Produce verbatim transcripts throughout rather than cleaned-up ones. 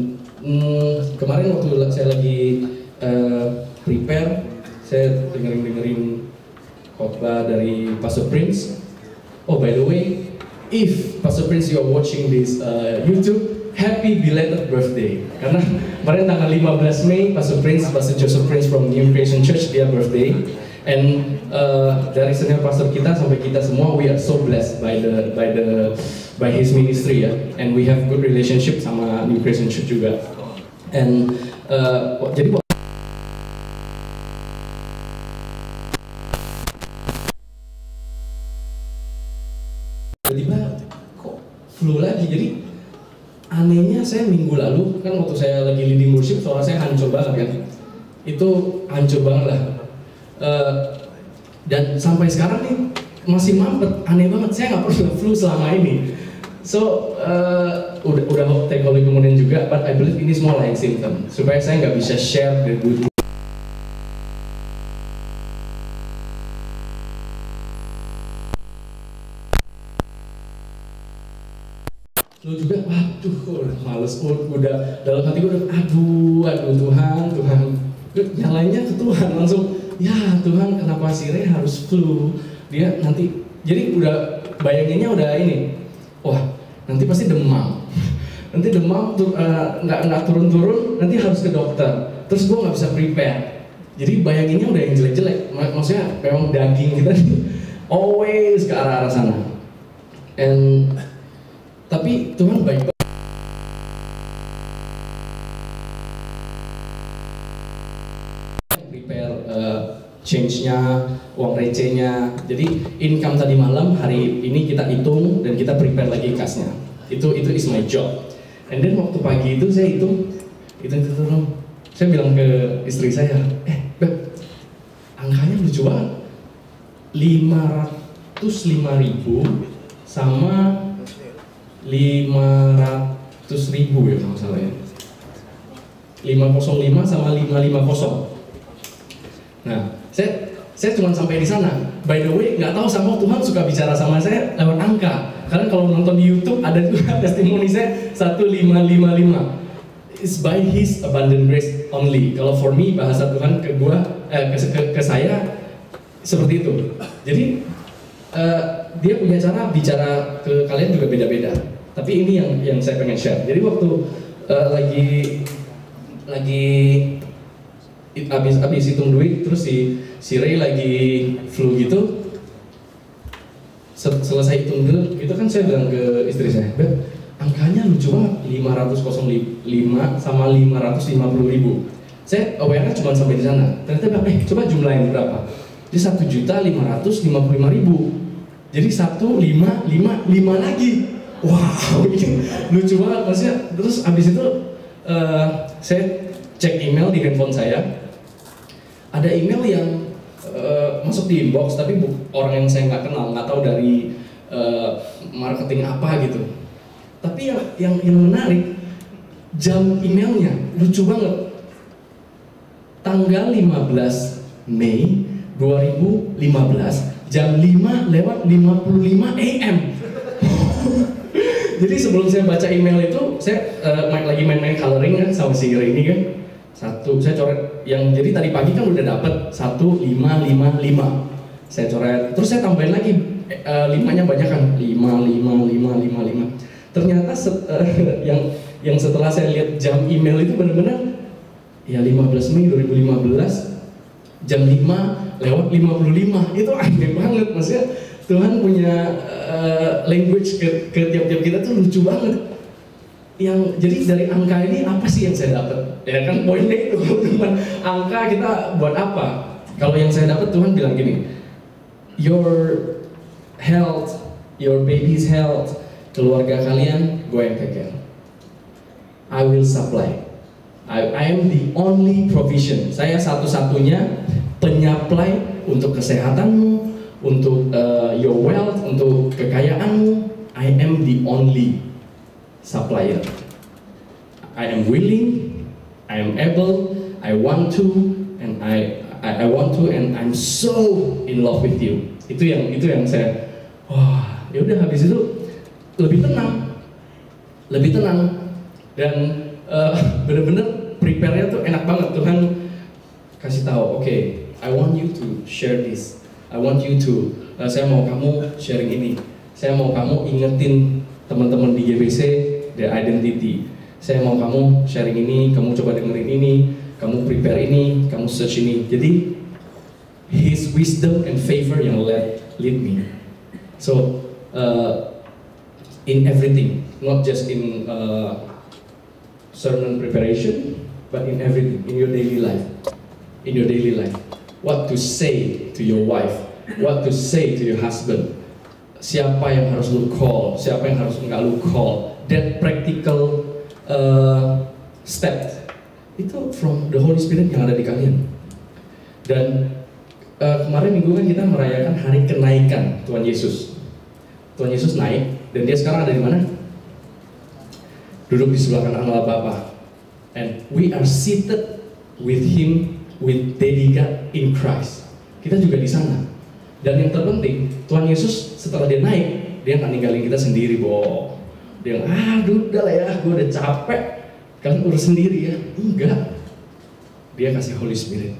hmm, kemarin waktu saya lagi uh, prepare, saya dengerin-dengerin khotbah dari Pastor Prince. Oh, by the way, if Pastor Prince you are watching this uh, YouTube, happy belated birthday. Karena kemarin tanggal lima belas Mei, Pastor Prince, Pastor Joseph Prince from New Creation Church, dia birthday. And uh, dari senior pastor kita sampai kita semua, we are so blessed by the by the by his ministry ya. And we have good relationship sama New Creation Church juga. And uh, jadi tiba-tiba kok flu lagi. Jadi anehnya saya minggu lalu kan waktu saya lagi leading worship, suara saya hancur banget kan. Itu hancur banget lah. Uh, dan sampai sekarang nih masih mampet, aneh banget. Saya nggak pernah flu selama ini. So uh, udah udah take all kemudian juga, but I believe ini semua lain symptom. Supaya saya nggak bisa share the good news. Lu juga, waduh, udah males, udah dalam hati gue udah, aduh, aduh Tuhan, Tuhan, nyalainnya ke Tuhan langsung, ya Tuhan kenapa si Ray harus flu? Dia nanti, jadi udah bayanginnya udah ini, wah nanti pasti demam, nanti demam tuh uh, nggak nggak turun-turun, nanti harus ke dokter, terus gue nggak bisa prepare. Jadi bayanginnya udah yang jelek-jelek, maksudnya memang daging kita always ke arah-arah sana. And tapi Tuhan baik banget. Prepare uh, change-nya, uang recehnya. Jadi income tadi malam, hari ini kita hitung dan kita prepare lagi kasnya. Itu itu is my job. And then waktu pagi itu saya hitung, itu itu tuh, saya bilang ke istri saya, eh Beb, angkanya lucu banget. lima ratus lima ribu sama lima ratus ribu ya kalau salah ya, lima nol lima sama lima lima nol. Nah, saya saya cuma sampai di sana. By the way, nggak tahu sama Tuhan suka bicara sama saya lewat angka. Karena kalau nonton di YouTube ada juga testimoni saya satu lima lima lima. It's by His abundant grace only. Kalau for me bahasa Tuhan ke gua eh, ke, ke, ke saya seperti itu. Jadi uh, dia punya cara bicara ke kalian juga beda-beda. Tapi ini yang yang saya pengen share. Jadi waktu uh, lagi lagi habis habis hitung duit, terus si si Ray lagi flu gitu, selesai hitung duit, gitu kan saya bilang ke istri saya, Beb, angkanya lucu banget, lima ratus lima sama lima ratus lima puluh ribu. Saya aware-nya cuma sampai di sana. Ternyata eh coba jumlahin berapa? Jadi satu juta lima ratus lima puluh lima ribu. Jadi satu lima lima lima lagi. Wow, ini lucu banget maksudnya. Terus abis itu uh, saya cek email di handphone saya, ada email yang uh, masuk di inbox tapi orang yang saya nggak kenal, nggak tahu dari uh, marketing apa gitu. Tapi yang yang, yang menarik, jam emailnya lucu banget. Tanggal lima belas Mei dua ribu lima belas jam lima lewat lima puluh lima A M Jadi sebelum saya baca email itu, saya uh, main, lagi main-main coloring kan sama si Ray ini kan. Satu, saya coret yang jadi tadi pagi kan udah dapet satu lima lima lima. Saya coret, terus saya tambahin lagi uh, limanya banyak kan, lima lima lima lima lima. Ternyata set, uh, yang yang setelah saya lihat jam email itu benar-benar ya lima belas Mei dua ribu lima belas jam lima lewat lima puluh lima. Itu aneh banget, maksudnya Tuhan punya uh, language ke, ke tiap-tiap kita tuh lucu banget. Yang jadi dari angka ini apa sih yang saya dapat? Ya kan poinnya itu, teman. Angka kita buat apa? Kalau yang saya dapat, Tuhan bilang gini, your health, your baby's health, keluarga kalian, gue yang take care. I will supply. I, I am the only provision. Saya satu-satunya penyuplai untuk kesehatanmu, untuk uh, your wealth, untuk kekayaanmu. I am the only supplier. I am willing, I am able, I want to, and I I, I want to, and I'm so in love with you. Itu yang itu yang saya, wah, ya udah habis itu lebih tenang, lebih tenang, dan uh, bener-bener prepare-nya tuh enak banget. Tuhan kasih tahu, oke, okay, I want you to share this, I want you to, uh, saya mau kamu sharing ini, saya mau kamu ingetin teman-teman di G B C their identity, saya mau kamu sharing ini, kamu coba dengerin ini, kamu prepare ini, kamu search ini. Jadi His wisdom and favor yang lead, lead me. So uh, in everything, not just in uh, sermon preparation, but in everything, in your daily life, in your daily life. What to say to your wife, what to say to your husband. Siapa yang harus lu call, siapa yang harus enggak lu call. That practical uh, step itu from the Holy Spirit yang ada di kalian. Dan uh, kemarin minggu kan kita merayakan hari kenaikan Tuhan Yesus. Tuhan Yesus naik dan dia sekarang ada di mana? Duduk di sebelah kanan Allah Bapa. And we are seated with Him, with Daddy God in Christ. Kita juga di sana. Dan yang terpenting, Tuhan Yesus setelah dia naik, dia nggak ninggalin kita sendiri, Bo. Dia bilang, ah udah lah ya, gue udah capek, kalian urus sendiri ya. Enggak. Dia kasih Holy Spirit.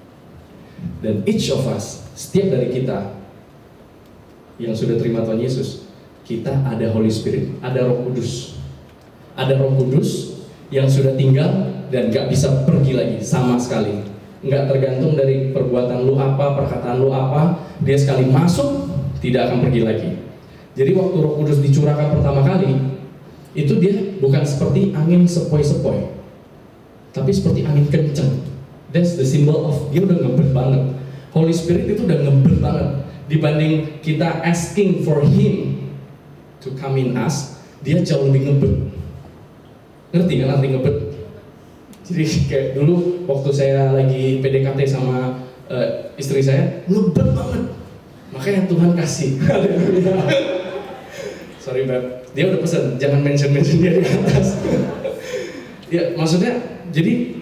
Dan each of us, setiap dari kita yang sudah terima Tuhan Yesus, kita ada Holy Spirit, ada Roh Kudus. Ada Roh Kudus yang sudah tinggal dan gak bisa pergi lagi sama sekali. Nggak tergantung dari perbuatan lu apa, perkataan lu apa, dia sekali masuk tidak akan pergi lagi. Jadi waktu Roh Kudus dicurahkan pertama kali, itu dia bukan seperti angin sepoi-sepoi, tapi seperti angin kenceng. That's the symbol of dia udah ngebet banget. Holy Spirit itu udah ngebet banget. Dibanding kita asking for Him to come in us, dia jauh lebih ngebet. Ngerti kan arti ngebet? Jadi kayak dulu waktu saya lagi P D K T sama uh, istri saya, ngebet banget. Makanya Tuhan kasih. Sorry Beb, dia udah pesan jangan mention-mention dia di atas. Ya maksudnya, jadi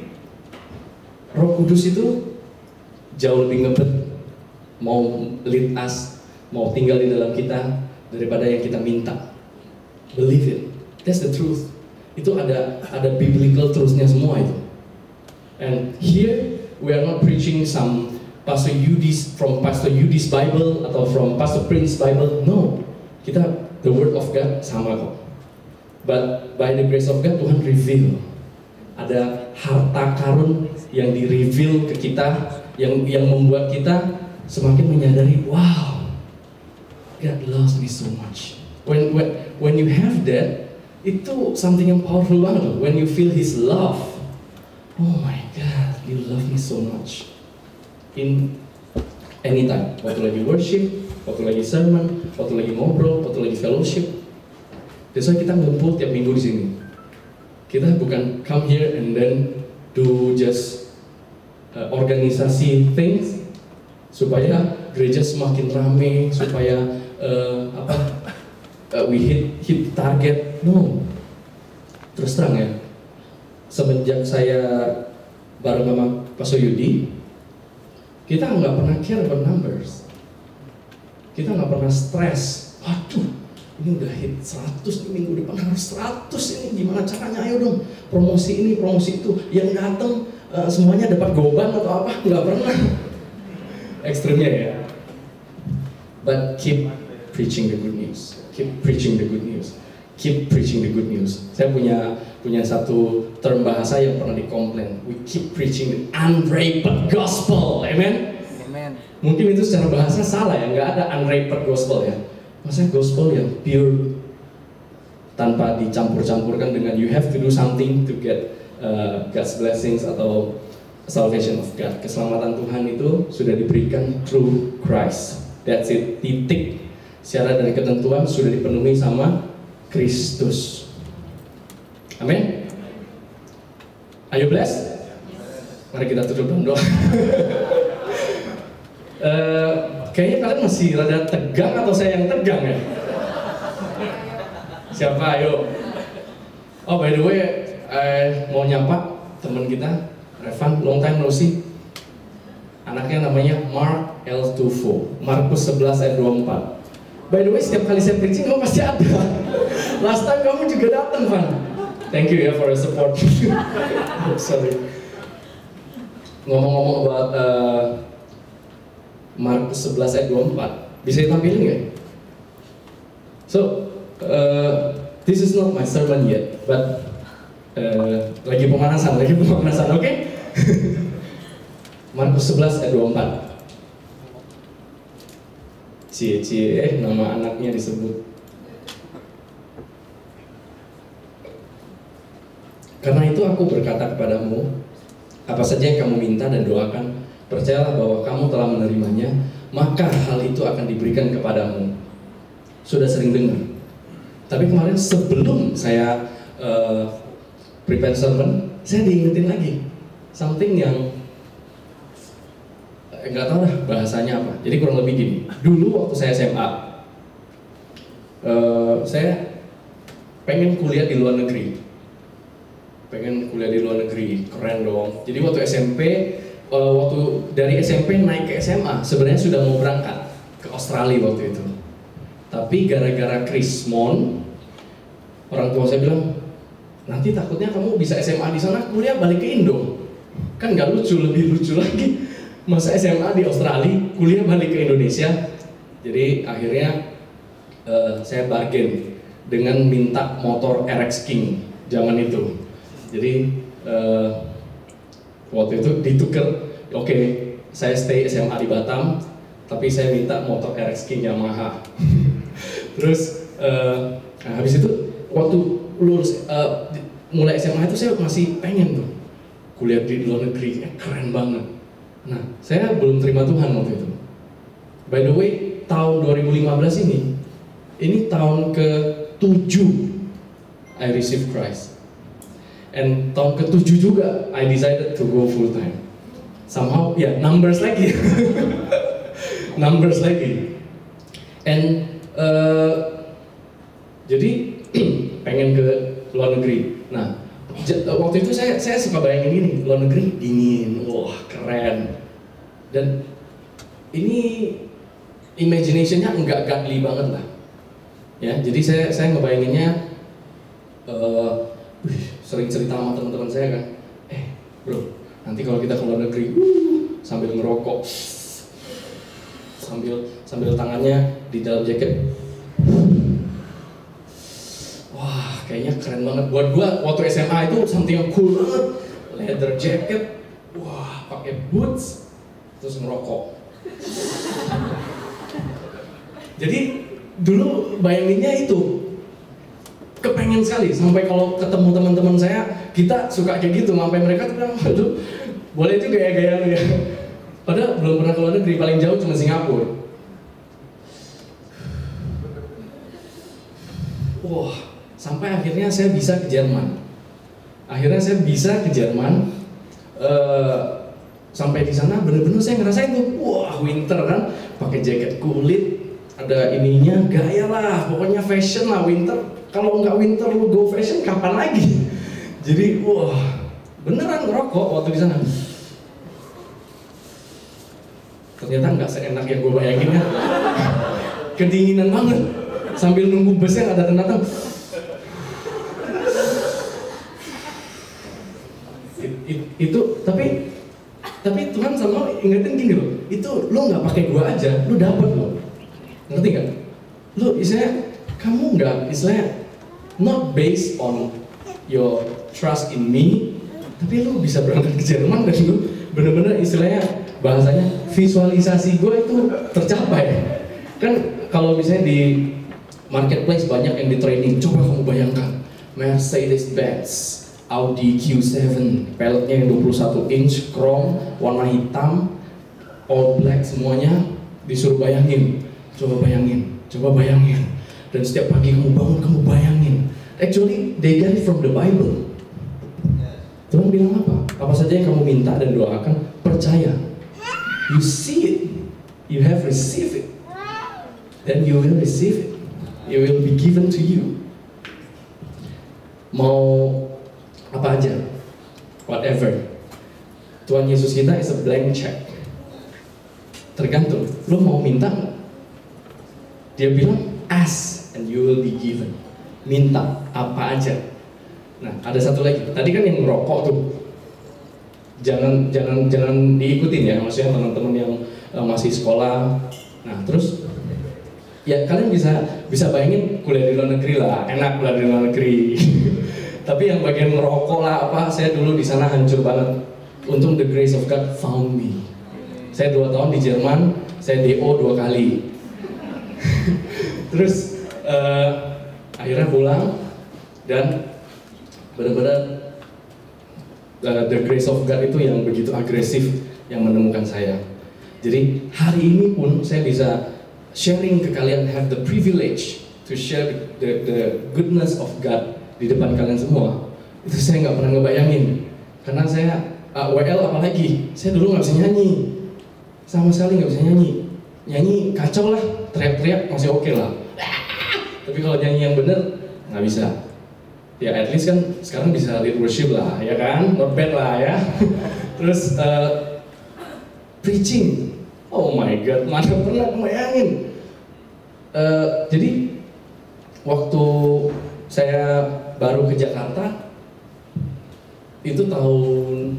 Roh Kudus itu jauh lebih ngebet, mau lead us, mau tinggal di dalam kita daripada yang kita minta. Believe it, that's the truth. Itu ada ada biblical truthnya semua itu. And here we are not preaching some Pastor Yudis from Pastor Yudis Bible atau from Pastor Prince Bible. No, kita the Word of God sama kok. But by the grace of God Tuhan reveal. Ada harta karun yang di reveal ke kita, yang yang membuat kita semakin menyadari, wow, God loves me so much. When when when you have that, itu something yang powerful banget loh. When you feel His love, oh my God, you love me so much. In anytime, waktu lagi worship, waktu lagi sermon, waktu lagi ngobrol, waktu lagi fellowship. That's why kita ngumpul tiap minggu di sini. Kita bukan come here and then do just uh, organisasi things supaya gereja semakin rame, supaya uh, apa uh, we hit hit target. No, terus terang ya, semenjak saya bareng sama Pastor Yudi, kita nggak pernah care about numbers. Kita nggak pernah stres. Aduh, ini udah hit seratus nih, minggu depan harus seratus ini, gimana caranya, ayo dong promosi ini, promosi itu, yang datang uh, semuanya dapat goban atau apa, nggak pernah. Ekstrimnya ya. But keep preaching the good news, keep preaching the good news, keep preaching the good news. Saya punya punya satu term bahasa yang pernah dikomplain, we keep preaching the unwrapped gospel, amen? Amen. Mungkin itu secara bahasa salah ya, nggak ada unwrapped gospel ya. Maksudnya gospel yang pure, tanpa dicampur-campurkan dengan you have to do something to get uh, God's blessings atau salvation of God. Keselamatan Tuhan itu sudah diberikan through Christ. That's it, titik. Syarat dan ketentuan sudah dipenuhi sama Kristus. Amin. Are you blessed? Mari kita tutup dengan doa. uh, Kayaknya kalian masih rada tegang atau saya yang tegang ya? Siapa? Ayo. Oh by the way, eh, mau nyapa teman kita, Revan, long time no see. Anaknya namanya Mark L Tufo, Markus sebelas ayat dua puluh empat. By the way, setiap kali saya preaching kamu pasti ada. Last time kamu juga datang, Van. Thank you ya for your support. Sorry. Ngomong-ngomong about uh, Markus sebelas ayat dua puluh empat, bisa ditampilin nggak? So, uh, this is not my sermon yet, but uh, lagi pemanasan, lagi pemanasan, oke? Okay? Markus sebelas ayat dua puluh empat. Cie-cie, eh, nama anaknya disebut. Karena itu aku berkata kepadamu, apa saja yang kamu minta dan doakan, percayalah bahwa kamu telah menerimanya, maka hal itu akan diberikan kepadamu. Sudah sering dengar. Tapi kemarin sebelum saya uh, prepare sermon, saya diingetin lagi something yang nggak tahu dah bahasanya apa. Jadi kurang lebih gini. Dulu waktu saya S M A, uh, saya pengen kuliah di luar negeri. Pengen kuliah di luar negeri, keren dong. Jadi waktu S M P, uh, waktu dari S M P naik ke S M A, sebenarnya sudah mau berangkat ke Australia waktu itu. Tapi gara-gara Krismon, orang tua saya bilang, nanti takutnya kamu bisa S M A di sana, kuliah balik ke Indo. Kan nggak lucu, lebih lucu lagi. Masa S M A di Australia, kuliah balik ke Indonesia. Jadi akhirnya uh, saya bargain dengan minta motor R X King zaman itu. Jadi uh, waktu itu ditukar, oke, okay, saya stay S M A di Batam, tapi saya minta motor R X King Yamaha. Terus uh, nah habis itu waktu lulus uh, mulai S M A itu saya masih pengen tuh kuliah di luar negeri, eh, keren banget. Nah, saya belum terima Tuhan waktu itu. By the way, tahun dua ribu lima belas ini, ini tahun ke tujuh I receive Christ. And tahun ke tujuh juga I decided to go full time. Somehow, ya yeah, numbers lagi, numbers lagi. And uh, jadi pengen ke luar negeri. Nah, waktu itu saya saya suka bayangin gini, luar negeri dingin, wah keren. Dan ini imaginationnya enggak godly banget lah. Ya, jadi saya saya ngebayanginnya, uh, wih, sering cerita sama teman-teman saya kan, eh bro, nanti kalau kita ke luar negeri, uh, sambil ngerokok, sambil sambil tangannya di dalam jaket. Wah, kayaknya keren banget. Buat gua waktu S M A itu something yang cool banget. Leather jacket, wah, pakai boots, terus ngerokok. Jadi dulu bayanginnya itu kepengen sekali. Sampai kalau ketemu teman-teman saya, kita suka kayak gitu. Sampai mereka tuh bilang, waduh, boleh itu gaya-gaya lu ya. Padahal belum pernah ke luar negeri, paling jauh cuma Singapura. Wah, sampai akhirnya saya bisa ke Jerman. Akhirnya saya bisa ke Jerman. Uh, sampai di sana bener-bener saya ngerasain tuh, wah winter kan, pakai jaket kulit, ada ininya, gaya lah, pokoknya fashion lah winter. Kalau nggak winter lu go fashion kapan lagi? Jadi wah beneran ngerokok waktu di sana. Ternyata nggak seenak yang gue bayangin ya. Kedinginan banget. Sambil nunggu busnya nggak datang-datang. It, it, itu tapi tapi Tuhan sama ingetin gini loh. Itu lo nggak pakai gua aja, lo dapet lo. Ngerti nggak? Lo istilahnya kamu nggak istilahnya not based on your trust in me, tapi lo bisa berangkat ke Jerman dan lo bener-bener istilahnya bahasanya visualisasi gue itu tercapai. Kan kalau misalnya di marketplace banyak yang di training, coba kamu bayangkan Mercedes-Benz, Audi Q tujuh, peleknya yang dua puluh satu inch, chrome, warna hitam, all black semuanya, disuruh bayangin, coba bayangin, coba bayangin. Dan setiap pagi kamu bangun, kamu bayangin. Actually, they get it from the Bible. Tuhan bilang apa? Apa saja yang kamu minta dan doakan, percaya. You see it, you have received it, then you will receive it. It will be given to you. Mau apa aja, whatever. Tuhan Yesus kita is a blank check. Tergantung, lo mau minta nggak? Dia bilang, ask and you will be given. Minta apa aja. Nah, ada satu lagi. Tadi kan yang ngerokok tuh, jangan jangan jangan diikutin ya, maksudnya teman-teman yang uh, masih sekolah. Nah, terus ya kalian bisa bisa bayangin kuliah di luar negeri lah, enak kuliah di luar negeri. Tapi yang bagian ngerokok lah apa, saya dulu di sana hancur banget. Untung the grace of God found me. Saya dua tahun di Jerman, saya D O dua kali. Terus uh, akhirnya pulang dan benar-benar uh, the grace of God itu yang begitu agresif yang menemukan saya. Jadi hari ini pun saya bisa sharing ke kalian, have the privilege to share the, the goodness of God di depan kalian semua. Itu saya nggak pernah ngebayangin, karena saya uh, W L apalagi, saya dulu nggak bisa nyanyi, sama sekali nggak bisa nyanyi. Nyanyi kacau lah, teriak-teriak masih oke okay lah. Tapi kalau nyanyi yang bener nggak bisa. Ya at least kan sekarang bisa lead worship lah, ya kan? Not bad lah ya. Terus uh, preaching, oh my god, mana pernah bayangin. Uh, jadi waktu saya baru ke Jakarta itu tahun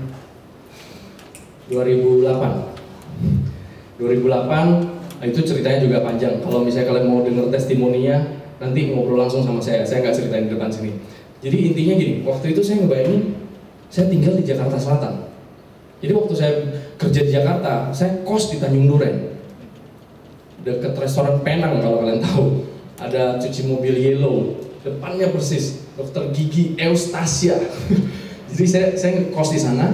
dua ribu delapan. dua ribu delapan itu ceritanya juga panjang. Kalau misalnya kalian mau denger testimoninya, nanti ngobrol langsung sama saya. Saya nggak ceritain di depan sini. Jadi intinya gini, waktu itu saya ngebayangin saya tinggal di Jakarta Selatan. Jadi waktu saya kerja di Jakarta, saya kos di Tanjung Duren, dekat restoran Penang kalau kalian tahu. Ada cuci mobil Yellow, depannya persis dokter gigi Eustasia. Jadi saya saya kos di sana.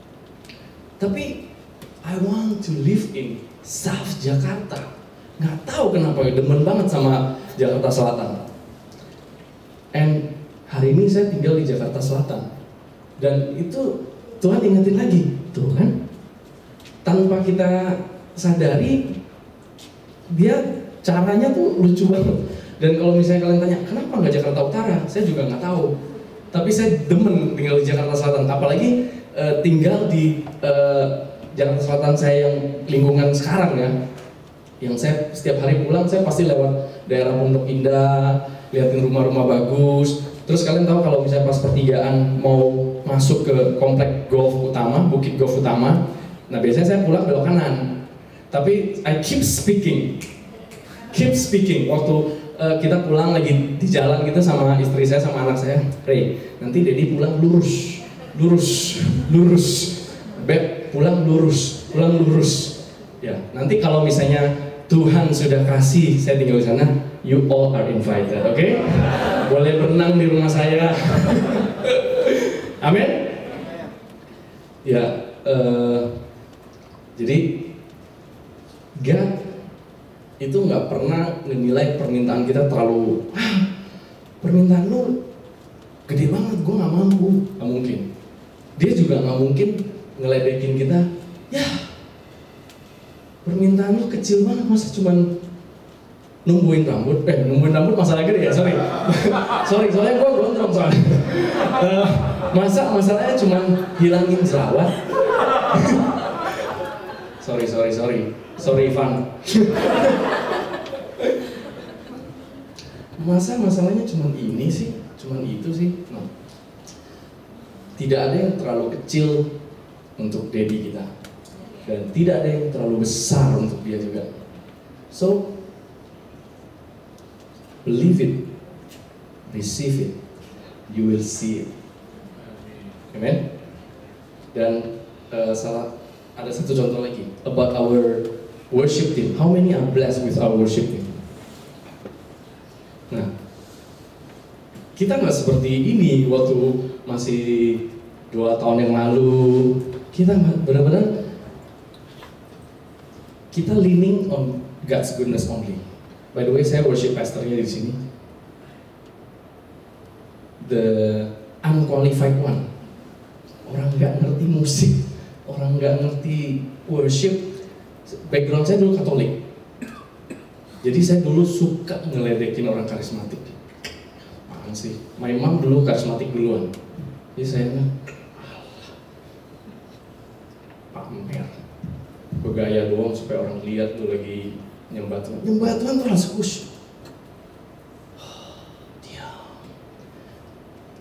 Tapi I want to live in South Jakarta. Nggak tahu kenapa, demen banget sama Jakarta Selatan. And hari ini saya tinggal di Jakarta Selatan, dan itu Tuhan ingetin lagi, tuh kan, tanpa kita sadari, dia caranya tuh lucu banget. Dan kalau misalnya kalian tanya, kenapa nggak Jakarta Utara? Saya juga nggak tahu. Tapi saya demen tinggal di Jakarta Selatan, apalagi uh, tinggal di uh, Jakarta Selatan saya yang lingkungan sekarang ya, yang saya setiap hari pulang saya pasti lewat daerah Pondok Indah, liatin rumah-rumah bagus. Terus kalian tahu kalau misalnya pas pertigaan mau masuk ke komplek golf utama, Bukit Golf Utama, nah biasanya saya pulang belok kanan. Tapi I keep speaking, keep speaking. Waktu uh, kita pulang lagi di jalan gitu sama istri saya sama anak saya, Ray, nanti Dedi pulang lurus, lurus, lurus, Beb pulang lurus, pulang lurus. Ya, nanti kalau misalnya Tuhan sudah kasih saya tinggal di sana, you all are invited, oke? Okay? Boleh berenang di rumah saya. Amin. Ya, uh, jadi God itu nggak pernah menilai permintaan kita terlalu, ah, permintaan lu gede banget, gue nggak mampu, nggak mungkin. Dia juga nggak mungkin ngeledekin kita, ya permintaan lu kecil banget, masa cuman numbuhin rambut, eh numbuhin rambut masalah gede ya, sorry, sorry, soalnya gue gondrong soalnya, uh, masa masalahnya cuman hilangin jerawat, sorry, sorry, sorry, sorry Ivan, masa masalahnya cuman ini sih, cuman itu sih, no. Tidak ada yang terlalu kecil untuk Dedi kita, dan tidak ada yang terlalu besar untuk dia juga. So believe it, receive it, you will see it. Amen. Dan uh, salah ada satu contoh lagi about our worship team. How many are blessed with our worship team? Nah, kita nggak seperti ini waktu masih dua tahun yang lalu. Kita benar-benar kita leaning on God's goodness only. By the way, saya worship pastornya di sini. The unqualified one. Orang nggak ngerti musik, orang nggak ngerti worship. Background saya dulu Katolik. Jadi saya dulu suka ngeledekin orang karismatik. Apaan sih? My mom dulu karismatik duluan. Jadi saya pamer, bergaya doang supaya orang lihat tuh lagi nyembah Tuhan. Nyembah Tuhan tuh harus khusyuk. Diam.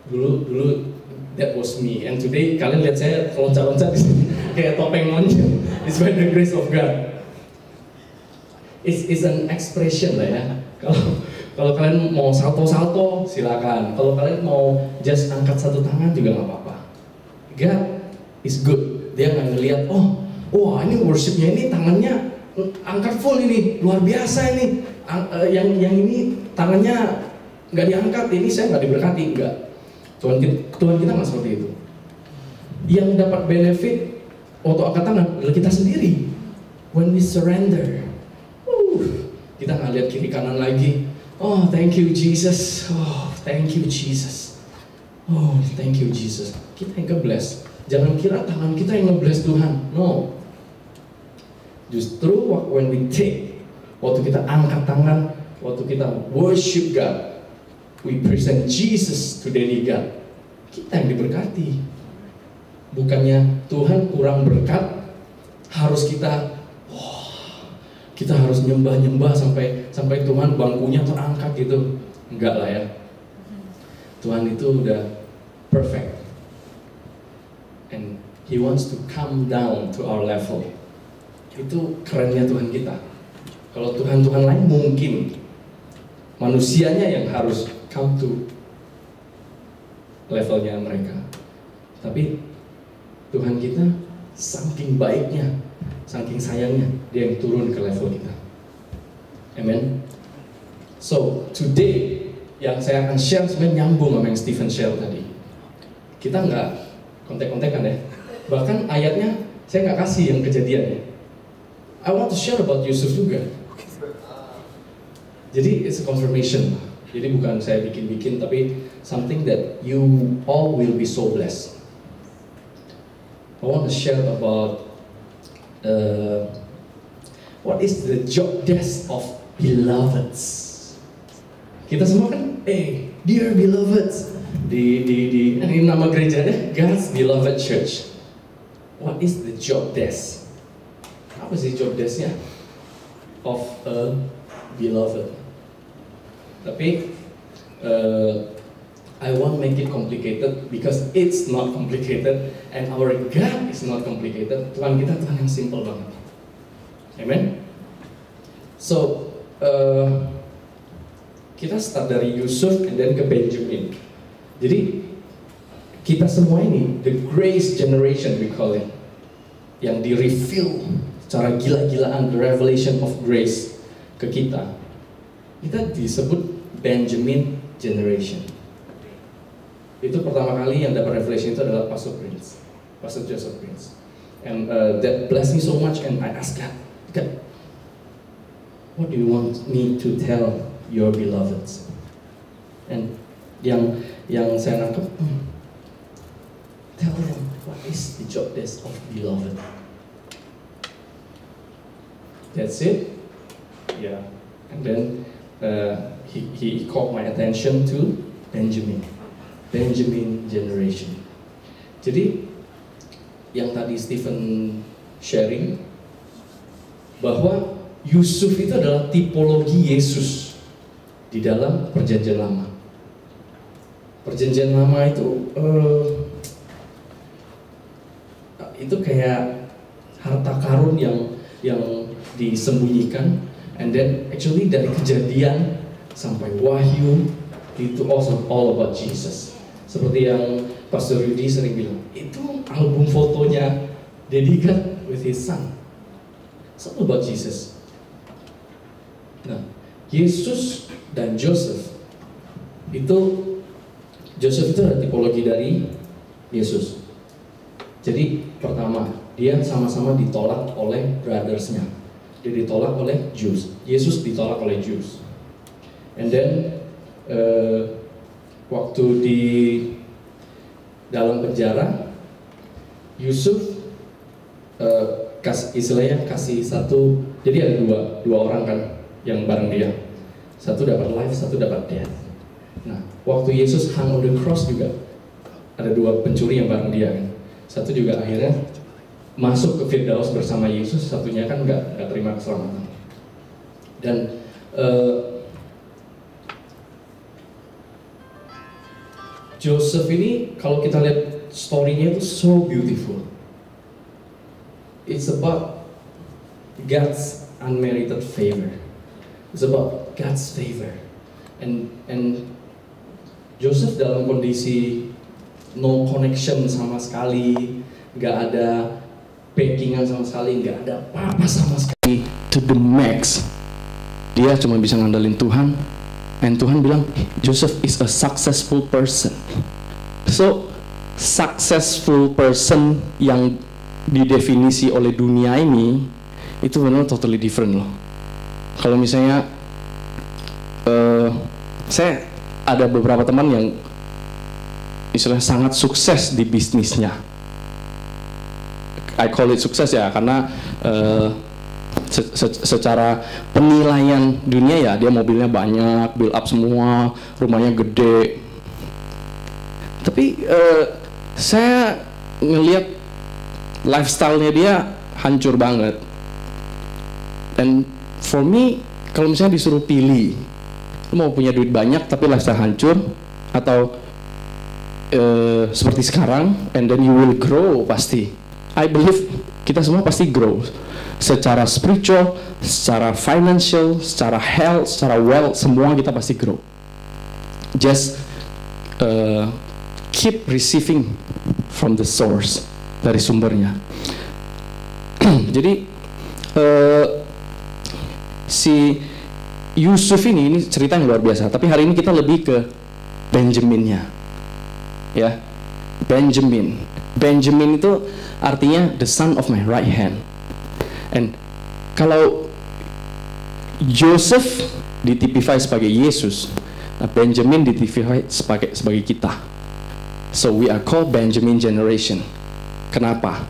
Dulu dulu that was me, and today kalian lihat saya loncat-loncat di sini kayak topeng loncat. It's by the grace of God. It's, it's an expression lah ya. Kalau kalau kalian mau salto-salto silakan. Kalau kalian mau just angkat satu tangan juga nggak apa-apa. God is good. Dia nggak ngelihat, oh, wah ini worshipnya ini tangannya angkat full ini, luar biasa ini. Yang yang ini tangannya nggak diangkat, ini saya nggak diberkati, enggak. Tuhan kita, Tuhan kita nggak seperti itu. Yang dapat benefit waktu angkat tangan adalah kita sendiri. When we surrender, uh, kita nggak lihat kiri kanan lagi. Oh, thank you Jesus. Oh, thank you Jesus. Oh, thank you Jesus. Kita yang nge-bless. Jangan kira tangan kita yang nge-bless Tuhan. No. Justru when we take, waktu kita angkat tangan, waktu kita worship God, we present Jesus to daily God. Kita yang diberkati. Bukannya Tuhan kurang berkat, harus kita, oh, kita harus nyembah-nyembah sampai sampai Tuhan bangkunya terangkat gitu. Enggak lah ya. Tuhan itu udah perfect, and He wants to come down to our level. Itu kerennya Tuhan kita. Kalau Tuhan-Tuhan lain mungkin manusianya yang harus come to levelnya mereka. Tapi Tuhan kita saking baiknya, saking sayangnya, Dia yang turun ke level kita. Amen. So today yang saya akan share sebenarnya nyambung sama yang Stephen share tadi. Kita nggak kontek-kontekan ya. Bahkan ayatnya saya nggak kasih yang kejadiannya. I want to share about Yusuf juga. Jadi it's a confirmation. Jadi bukan saya bikin-bikin, tapi something that you all will be so blessed. I want to share about uh, what is the job desk of beloveds. Kita semua kan, eh, dear beloveds, di di di ini nama gerejanya God's Beloved Church. What is the job desk? Apa sih job desknya of a beloved? Tapi uh, I won't make it complicated because it's not complicated, and our God is not complicated. Tuhan kita Tuhan yang simple banget. Amen. So uh, kita start dari Yusuf and then ke Benjamin. Jadi kita semua ini the grace generation we call it, yang di reveal secara gila-gilaan, the revelation of grace ke kita. Kita disebut Benjamin generation. Itu pertama kali yang dapat revelation itu adalah Pastor Prince, Pastor Joseph Prince, and uh, that blessed me so much. And I asked God, God, what do you want me to tell your beloveds? And yang yang saya nangkep, hmm, tell them what is the job desk of beloved. That's it. Yeah. And then uh, he he caught my attention to Benjamin. Benjamin generation. Jadi yang tadi Stephen sharing bahwa Yusuf itu adalah tipologi Yesus di dalam Perjanjian Lama. Perjanjian Lama itu uh, itu kayak harta karun yang yang disembunyikan, and then actually dari Kejadian sampai Wahyu itu also all about Jesus. Seperti yang Pastor Rudy sering bilang, itu album fotonya Daddy God with his son. It's all about Jesus. Nah, Yesus dan Joseph itu, Joseph itu adalah tipologi dari Yesus. Jadi pertama, dia sama-sama ditolak oleh brothers-nya. Dia ditolak oleh Jews. Yesus ditolak oleh Jews. And then uh, waktu di dalam penjara, Yusuf uh, kas, istilahnya kasih satu. Jadi ada dua dua orang kan yang bareng dia. Satu dapat life, satu dapat death. Nah, waktu Yesus hang on the cross juga ada dua pencuri yang bareng dia kan. Satu juga akhirnya masuk ke Firdaus bersama Yesus, satunya kan nggak nggak terima keselamatan. Dan uh, Joseph ini kalau kita lihat story-nya itu so beautiful. It's about God's unmerited favor. It's about God's favor. And and Joseph dalam kondisi no connection sama sekali, nggak ada backingan sama sekali, nggak ada apa-apa sama sekali, to the max. Dia cuma bisa ngandelin Tuhan, and Tuhan bilang, Joseph is a successful person. So, successful person yang didefinisi oleh dunia ini, itu benar totally different loh. Kalau misalnya, uh, saya ada beberapa teman yang istilahnya sangat sukses di bisnisnya. I call it sukses ya, karena uh, se se secara penilaian dunia ya, dia mobilnya banyak, build up semua, rumahnya gede. Tapi uh, saya ngelihat lifestyle-nya dia hancur banget. And for me, kalau misalnya disuruh pilih, lu mau punya duit banyak tapi lifestyle hancur, atau uh, seperti sekarang, and then you will grow pasti. I believe kita semua pasti grow secara spiritual, secara financial, secara health, secara wealth, semua kita pasti grow. Just uh, keep receiving from the source, dari sumbernya. Jadi uh, si Yusuf ini, ini cerita yang luar biasa. Tapi hari ini kita lebih ke Benjaminnya, ya. Benjamin. Benjamin itu artinya the son of my right hand. And kalau Joseph ditipify sebagai Yesus, nah Benjamin ditipify sebagai sebagai kita. So we are called Benjamin generation. Kenapa?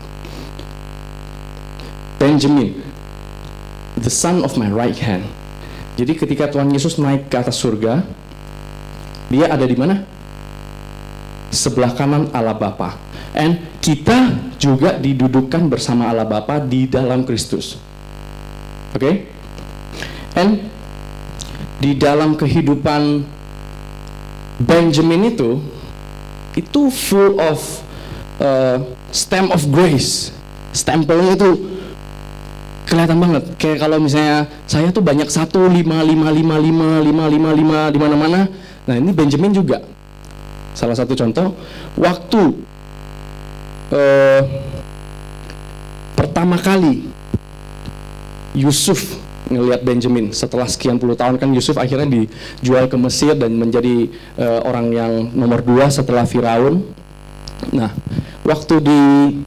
Benjamin, the son of my right hand. Jadi ketika Tuhan Yesus naik ke atas surga, dia ada di mana? Sebelah kanan Allah Bapa. And kita juga didudukkan bersama Allah Bapa di dalam Kristus. Oke? Okay? And di dalam kehidupan Benjamin itu, itu full of uh, stamp of grace. Stempelnya itu kelihatan banget. Kayak kalau misalnya saya tuh banyak satu lima lima lima lima lima lima lima di mana-mana. Nah ini Benjamin juga. Salah satu contoh, waktu uh, pertama kali Yusuf ngelihat Benjamin setelah sekian puluh tahun, kan Yusuf akhirnya dijual ke Mesir dan menjadi uh, orang yang nomor dua setelah Firaun. Nah, waktu di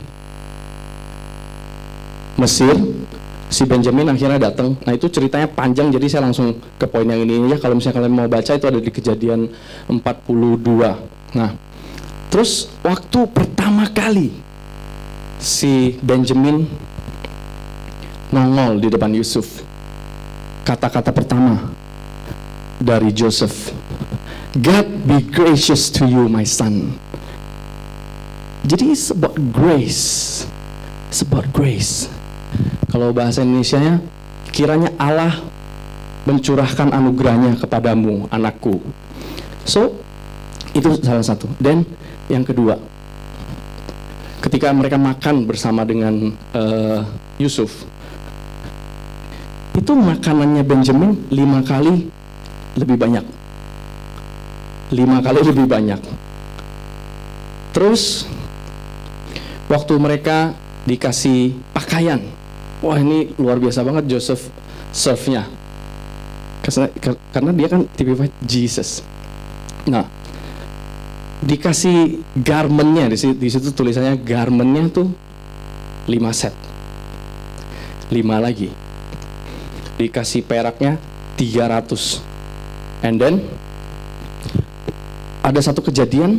Mesir, si Benjamin akhirnya datang. Nah itu ceritanya panjang, jadi saya langsung ke poin yang ini ya. Kalau misalnya kalian mau baca, itu ada di Kejadian empat puluh dua. Nah, terus waktu pertama kali si Benjamin nongol di depan Yusuf, kata-kata pertama dari Joseph, God be gracious to you my son. Jadi it's about grace. It's about grace. Kalau bahasa Indonesianya, kiranya Allah mencurahkan anugerahnya kepadamu, anakku. So, itu salah satu. Dan yang kedua, ketika mereka makan bersama dengan uh, Yusuf, itu makanannya Benjamin lima kali lebih banyak. Lima kali lebih banyak. Terus, waktu mereka dikasih pakaian, wah ini luar biasa banget Joseph serve-nya. Karena, karena dia kan tipified Jesus. Nah, dikasih garmentnya, di situ, di situ tulisannya garmentnya tuh lima set, lima lagi. Dikasih peraknya tiga ratus. And then ada satu kejadian,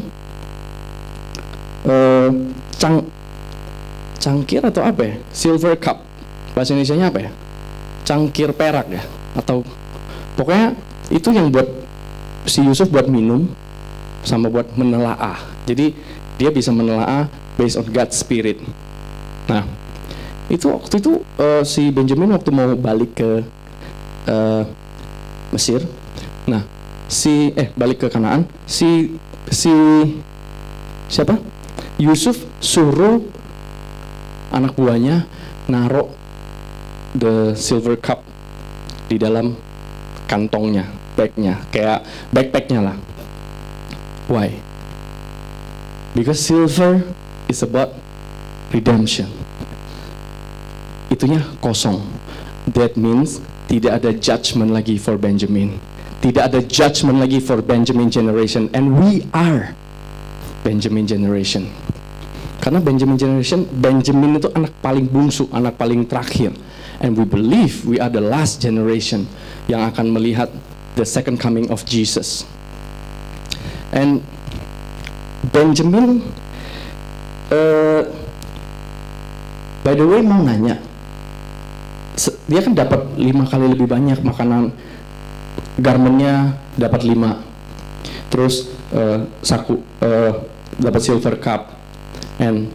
uh, cang cangkir atau apa ya? Silver cup. Bahasa Indonesianya apa ya? Cangkir perak ya? Atau pokoknya itu yang buat si Yusuf buat minum sama buat menelaah. Jadi dia bisa menelaah based on God's spirit. Nah, itu waktu itu uh, si Benjamin waktu mau balik ke uh, Mesir. Nah, si eh balik ke Kanaan, si si siapa? Yusuf suruh anak buahnya naruh the silver cup di dalam kantongnya, bagnya, kayak backpacknya lah. Why? Because silver is about redemption. Itunya kosong. That means tidak ada judgment lagi for Benjamin. Tidak ada judgment lagi for Benjamin generation. And we are Benjamin generation. Karena Benjamin generation, Benjamin itu anak paling bungsu, anak paling terakhir. And we believe we are the last generation yang akan melihat the second coming of Jesus. And Benjamin, uh, by the way, mau nanya, dia kan dapat lima kali lebih banyak makanan, garmennya dapat lima, terus uh, saku uh, dapat silver cup, and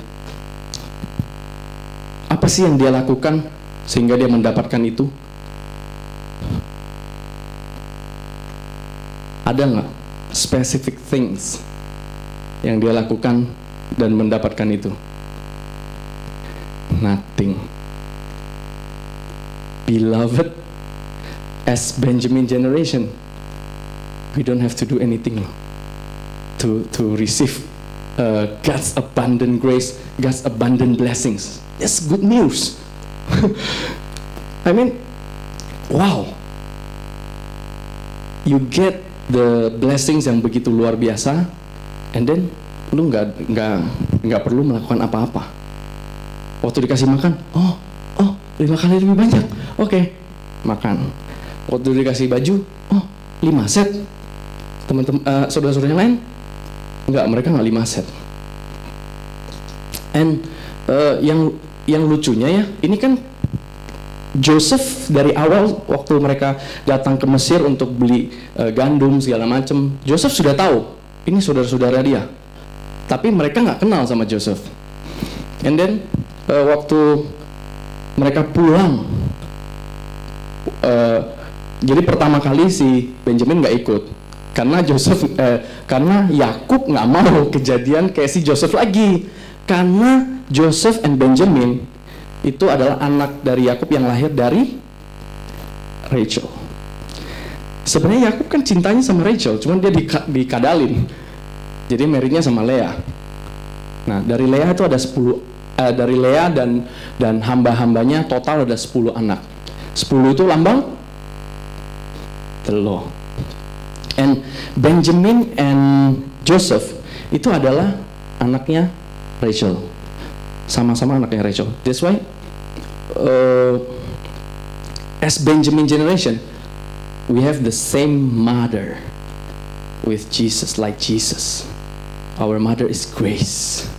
apa sih yang dia lakukan sehingga dia mendapatkan itu? Ada nggak specific things yang dia lakukan dan mendapatkan itu? Nothing. Beloved, as Benjamin generation, we don't have to do anything to to receive uh, God's abundant grace, God's abundant blessings. That's good news. I mean, wow. You get the blessings yang begitu luar biasa, and then lu nggak nggak nggak perlu melakukan apa-apa. Waktu dikasih makan, oh oh lima kali lebih banyak, oke okay, makan. Waktu dikasih baju, oh lima set. Teman-teman uh, saudara-saudara yang lain, nggak, mereka nggak lima set. And uh, yang yang lucunya ya, ini kan Joseph dari awal waktu mereka datang ke Mesir untuk beli uh, gandum segala macam, Joseph sudah tahu ini saudara-saudara dia, tapi mereka nggak kenal sama Joseph. And then uh, waktu mereka pulang, uh, jadi pertama kali si Benjamin nggak ikut karena Joseph, uh, karena Yakub nggak mau kejadian kayak si Joseph lagi, karena Joseph and Benjamin itu adalah anak dari Yakub yang lahir dari Rachel. Sebenarnya Yakub kan cintanya sama Rachel, cuman dia dikadalin, jadi married-nya sama Leah. Nah dari Leah itu ada sepuluh, eh, dari Leah dan dan hamba-hambanya total ada sepuluh anak. Sepuluh itu lambang telur. And Benjamin and Joseph itu adalah anaknya Rachel. Sama-sama anaknya Rachel. That's why uh, as Benjamin generation, we have the same mother with Jesus, like Jesus. Our mother is Grace,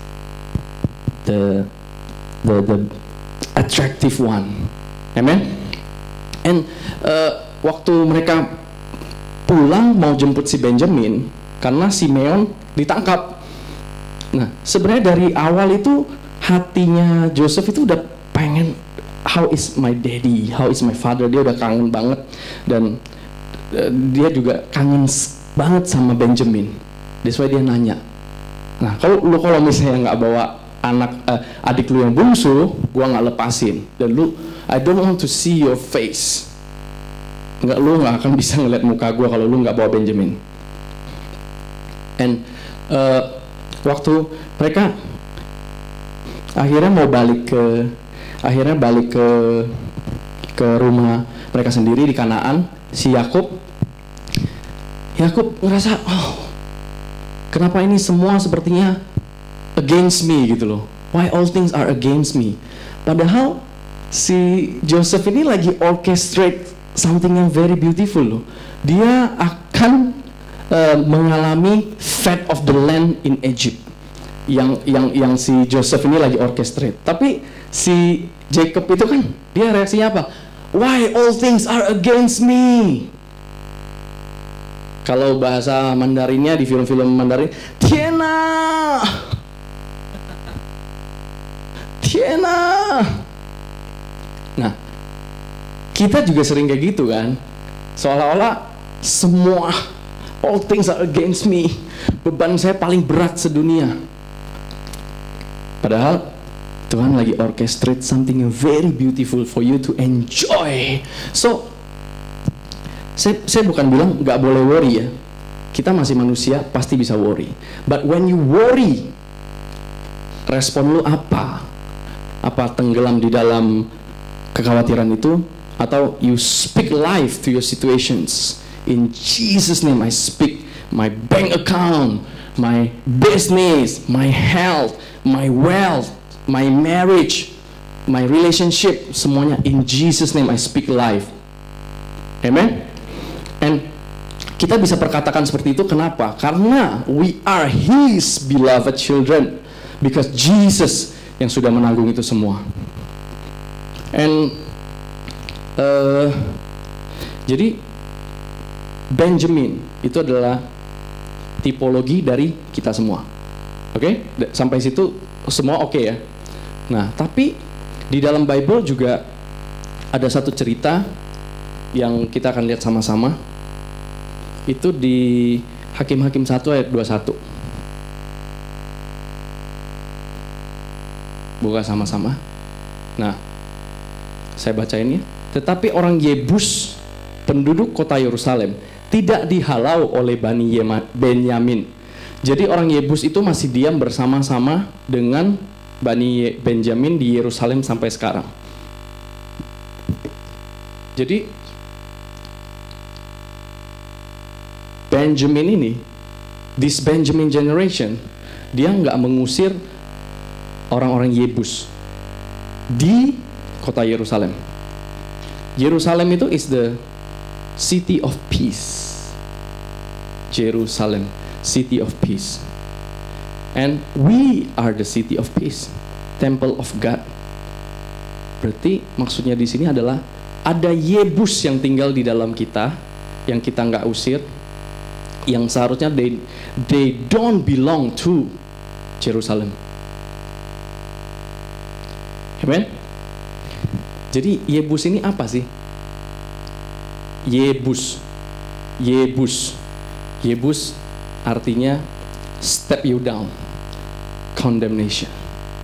the the the attractive one. Amen. And uh, waktu mereka pulang mau jemput si Benjamin, karena Simeon ditangkap. Nah sebenarnya dari awal itu hatinya Joseph itu udah pengen, how is my daddy, how is my father. Dia udah kangen banget, dan uh, dia juga kangen banget sama Benjamin. That's why dia nanya. Nah kalau lu kalau misalnya nggak bawa anak uh, adik lu yang bungsu, gua nggak lepasin. Dan lu, I don't want to see your face. Nggak, lu nggak akan bisa ngeliat muka gua kalau lu nggak bawa Benjamin. And uh, waktu mereka akhirnya mau balik ke akhirnya balik ke ke rumah mereka sendiri di Kanaan, si Yakub Yakub ngerasa, oh kenapa ini semua sepertinya against me gitu loh, why all things are against me. Padahal si Joseph ini lagi orchestrate something yang very beautiful loh. Dia akan uh, mengalami fate of the land in Egypt. Yang yang yang si Joseph ini lagi orchestrate. Tapi si Jacob itu kan dia reaksinya apa? Why all things are against me? Kalau bahasa Mandarinnya di film-film Mandarin, Tiena, Tiena. Nah, kita juga sering kayak gitu kan. Seolah-olah semua All things are against me. Beban saya paling berat sedunia. Padahal Tuhan lagi orchestrate something very beautiful for you to enjoy. So, saya, saya bukan bilang nggak boleh worry ya. Kita masih manusia, pasti bisa worry. But when you worry, respon lu apa? Apa tenggelam di dalam kekhawatiran itu? Atau you speak life to your situations? In Jesus' name I speak my bank account, my business, my health, my wealth, my marriage, my relationship, semuanya in Jesus' name I speak life. Amen? And kita bisa perkatakan seperti itu kenapa? Karena we are His beloved children. Because Jesus yang sudah menanggung itu semua. And uh, jadi Benjamin itu adalah tipologi dari kita semua. Oke? Okay? Sampai situ semua oke okay ya. Nah, tapi di dalam Bible juga ada satu cerita yang kita akan lihat sama-sama. Itu di Hakim-Hakim satu ayat dua puluh satu. Buka sama-sama. Nah, saya bacain ya. Tetapi orang Yebus, penduduk kota Yerusalem, tidak dihalau oleh Bani Benyamin. Jadi orang Yebus itu masih diam bersama-sama dengan Bani Benjamin di Yerusalem sampai sekarang. Jadi Benjamin ini, this Benjamin generation, dia nggak mengusir orang-orang Yebus di kota Yerusalem. Yerusalem itu is the city of peace. Jerusalem, city of peace. And we are the city of peace, temple of God. Berarti maksudnya di sini adalah ada Yebus yang tinggal di dalam kita, yang kita nggak usir, yang seharusnya they they don't belong to Jerusalem. Amen. Jadi Yebus ini apa sih? Yebus, Yebus, Yebus artinya step you down, condemnation.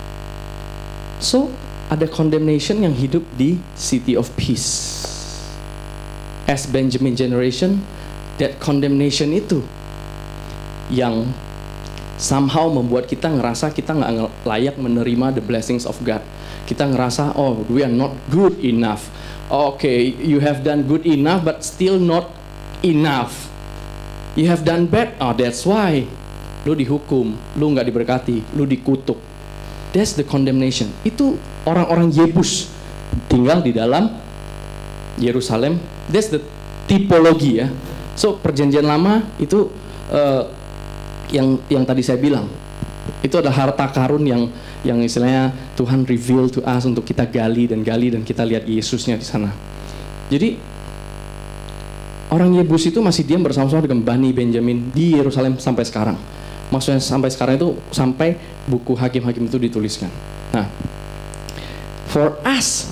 So ada condemnation yang hidup di city of peace. As Benjamin generation, that condemnation itu yang somehow membuat kita ngerasa kita nggak layak menerima the blessings of God. Kita ngerasa, oh, we are not good enough. Okay, you have done good enough, but still not enough. You have done bad, oh, that's why. Lu dihukum, lu nggak diberkati, lu dikutuk. That's the condemnation. Itu orang-orang Yebus tinggal di dalam Yerusalem. That's the tipologi ya. So perjanjian lama itu uh, yang yang tadi saya bilang, itu ada harta karun yang yang istilahnya Tuhan reveal to us untuk kita gali dan gali dan kita lihat Yesusnya di sana. Jadi orang Yebus itu masih diam bersama-sama dengan Bani Benjamin di Yerusalem sampai sekarang. Maksudnya sampai sekarang itu sampai buku Hakim-Hakim itu dituliskan. Nah, for us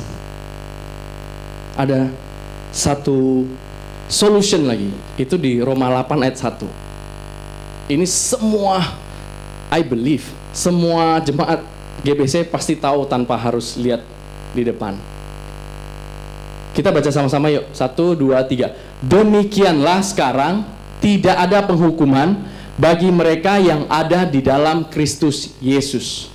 ada satu solution lagi, itu di Roma delapan ayat satu. Ini semua, I believe, semua jemaat G B C pasti tahu tanpa harus lihat di depan. Kita baca sama-sama yuk. Satu, dua, tiga. Demikianlah sekarang tidak ada penghukuman bagi mereka yang ada di dalam Kristus Yesus.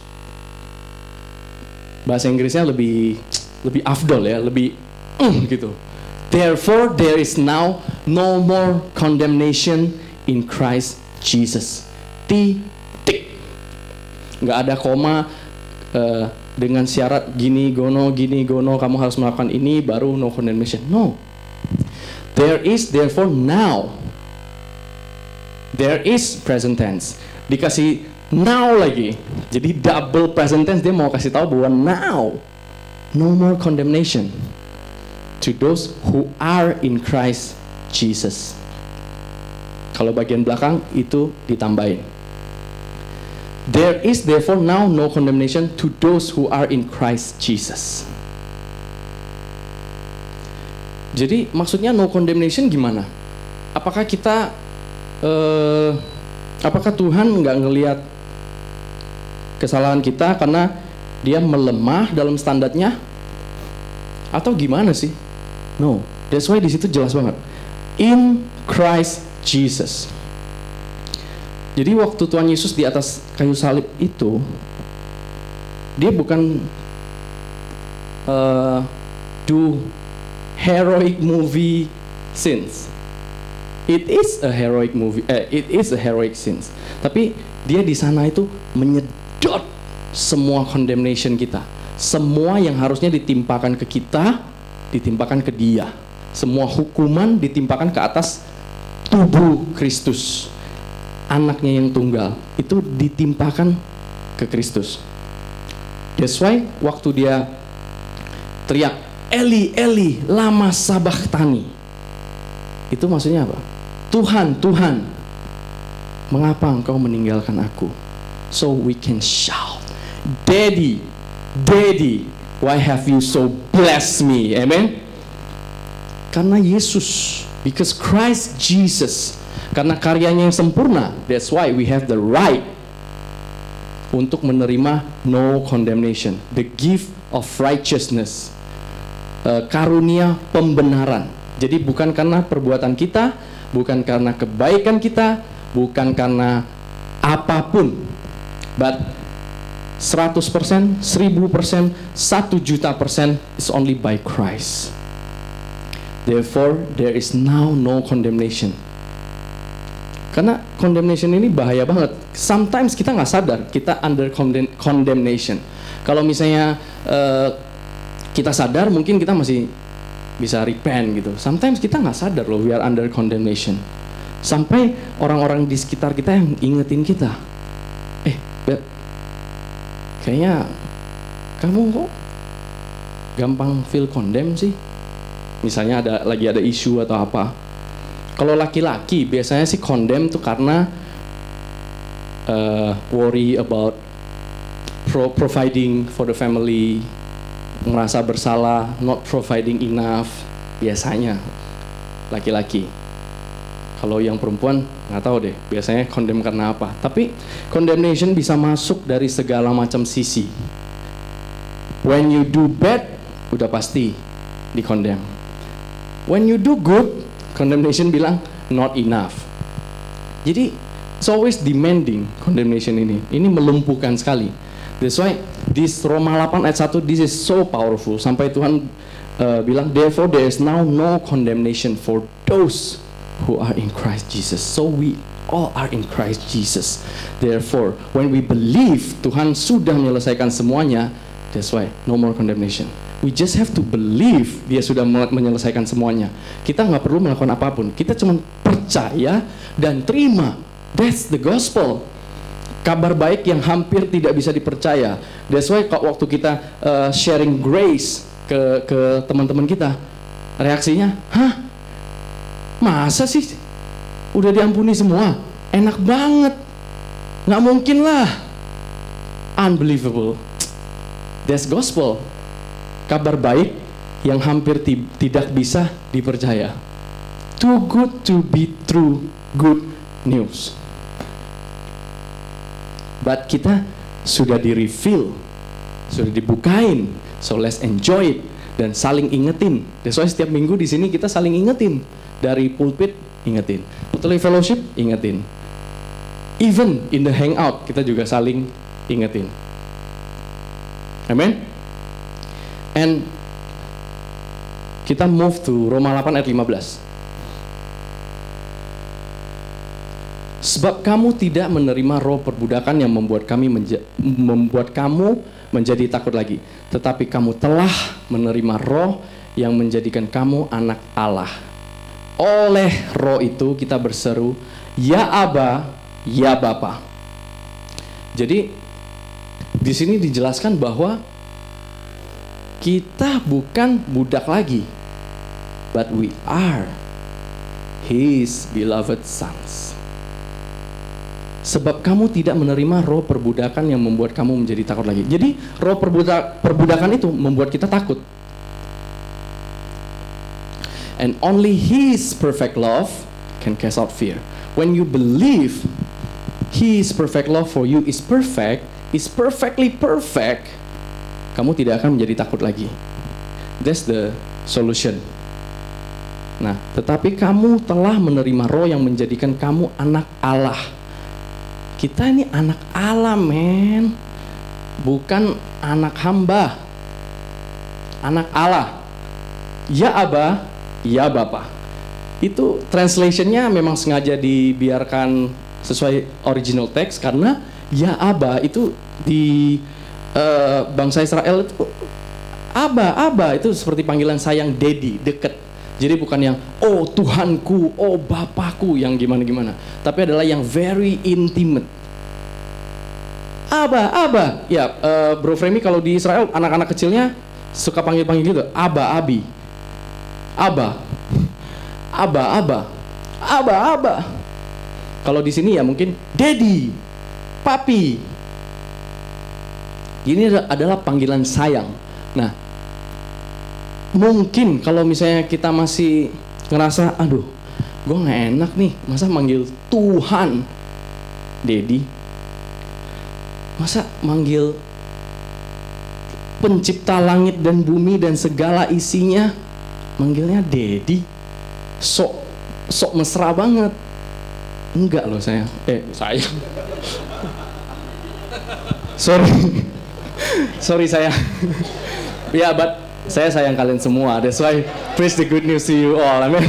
Bahasa Inggrisnya lebih lebih afdol ya, lebih uh, gitu. Therefore there is now no more condemnation in Christ Jesus. Titik. Nggak ada koma uh, dengan syarat gini gono gini gono kamu harus melakukan ini baru no condemnation. No. There is therefore now. There is present tense. Dikasih now lagi. Jadi double present tense, dia mau kasih tahu bahwa now no more condemnation to those who are in Christ Jesus. Kalau bagian belakang itu ditambahin. There is therefore now no condemnation to those who are in Christ Jesus. Jadi maksudnya no condemnation gimana? Apakah kita uh, apakah Tuhan nggak ngelihat kesalahan kita karena Dia melemah dalam standarnya? Atau gimana sih? No, that's why di situ jelas banget. In Christ Jesus. Jadi waktu Tuhan Yesus di atas kayu salib itu, Dia bukan uh, do heroic movie scenes. It is a heroic movie, eh, it is a heroic scenes. Tapi Dia di sana itu menyedot semua condemnation kita, semua yang harusnya ditimpakan ke kita, ditimpakan ke Dia. Semua hukuman ditimpakan ke atas tubuh Kristus, anaknya yang tunggal, itu ditimpakan ke Kristus. That's why waktu Dia teriak, Eli, Eli, lama sabachthani, itu maksudnya apa? Tuhan, Tuhan, mengapa Engkau meninggalkan aku? So we can shout, Daddy, Daddy, why have you so blessed me? Amen. Karena Yesus, because Christ Jesus, karena karyanya yang sempurna, that's why we have the right untuk menerima no condemnation, the gift of righteousness, uh, karunia pembenaran. Jadi bukan karena perbuatan kita, bukan karena kebaikan kita, bukan karena apapun, but seratus persen, seribu persen, satu juta persen is only by Christ. Therefore, there is now no condemnation. Karena condemnation ini bahaya banget. Sometimes kita nggak sadar kita under condemn- condemnation. Kalau misalnya uh, kita sadar, mungkin kita masih bisa repent gitu. Sometimes kita nggak sadar loh, we are under condemnation. Sampai orang-orang di sekitar kita yang ingetin kita, eh, Beb, kayaknya kamu kok gampang feel condemn sih. Misalnya ada lagi ada isu atau apa. Kalau laki-laki biasanya sih condemn tuh karena uh, worry about pro providing for the family, merasa bersalah, not providing enough. Biasanya laki-laki. Kalau yang perempuan nggak tahu deh, biasanya condemn karena apa. Tapi condemnation bisa masuk dari segala macam sisi. When you do bad, udah pasti di condemn. When you do good, condemnation bilang not enough. Jadi it's always demanding condemnation ini. Ini melumpuhkan sekali. That's why this Roma delapan ayat satu, this is so powerful. Sampai Tuhan uh, bilang, therefore there is now no condemnation for those who are in Christ Jesus. So we all are in Christ Jesus. Therefore, when we believe Tuhan sudah menyelesaikan semuanya, that's why no more condemnation. We just have to believe Dia sudah menyelesaikan semuanya. Kita nggak perlu melakukan apapun. Kita cuma percaya dan terima. That's the gospel. Kabar baik yang hampir tidak bisa dipercaya. That's why waktu kita uh, sharing grace ke ke teman-teman kita, reaksinya, hah? Masa sih? Udah diampuni semua? Enak banget. Nggak mungkin lah. Unbelievable. That's gospel. Kabar baik yang hampir tidak bisa dipercaya. Too good to be true, good news. But kita sudah di-reveal, sudah dibukain, so let's enjoy it dan saling ingetin. That's why setiap minggu di sini kita saling ingetin. Dari pulpit ingetin, Putri Fellowship ingetin. Even in the hangout kita juga saling ingetin. Amen. And kita move to Roma delapan ayat lima belas. Sebab kamu tidak menerima roh perbudakan yang membuat kami menja- membuat kamu menjadi takut lagi, tetapi kamu telah menerima roh yang menjadikan kamu anak Allah. Oleh roh itu kita berseru, ya Aba, ya Bapa. Jadi di sini dijelaskan bahwa kita bukan budak lagi, but we are His beloved sons. Sebab kamu tidak menerima roh perbudakan yang membuat kamu menjadi takut lagi. Jadi roh perbudak, perbudakan itu membuat kita takut. And only His perfect love can cast out fear. when you believe His perfect love for you is perfect, is perfectly perfect, kamu tidak akan menjadi takut lagi. That's the solution. Nah, tetapi kamu telah menerima Roh yang menjadikan kamu anak Allah. Kita ini anak Allah, men. Bukan anak hamba. Anak Allah. Ya Aba, ya Bapa. Itu translationnya memang sengaja dibiarkan sesuai original text, karena ya Aba itu di uh, bangsa Israel itu Aba, Aba itu seperti panggilan sayang, daddy, deket. Jadi bukan yang oh Tuhanku, oh Bapakku yang gimana-gimana, tapi adalah yang very intimate. Aba, Aba. Ya, uh, Bro Fremi kalau di Israel anak-anak kecilnya suka panggil-panggil gitu, Aba, Abi, Aba, Aba, Aba, Aba, Aba. Kalau di sini ya mungkin Daddy, Papi. Ini adalah panggilan sayang. Nah, mungkin kalau misalnya kita masih ngerasa, aduh, gue nggak enak nih, masa manggil Tuhan, Daddy, masa manggil pencipta langit dan bumi dan segala isinya, manggilnya Daddy, sok sok mesra banget. Enggak loh saya, eh saya, sorry, sorry saya, ya, yeah, but saya sayang kalian semua. That's why preach the good news to you all, amen.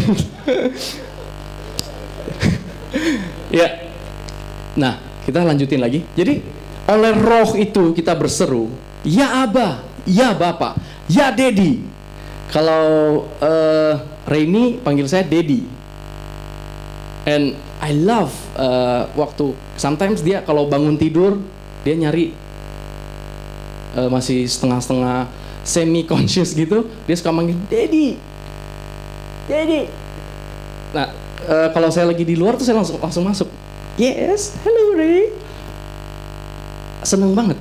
Ya, nah kita lanjutin lagi. Jadi oleh Roh itu kita berseru, ya Aba, ya Bapa, ya Daddy. Kalau uh, Rainy panggil saya Daddy. And I love uh, waktu sometimes dia kalau bangun tidur dia nyari uh, masih setengah-setengah semi conscious gitu, dia suka manggil Daddy, Daddy. Nah uh, kalau saya lagi di luar tuh saya langsung langsung masuk. Yes, hello Ray. Seneng banget.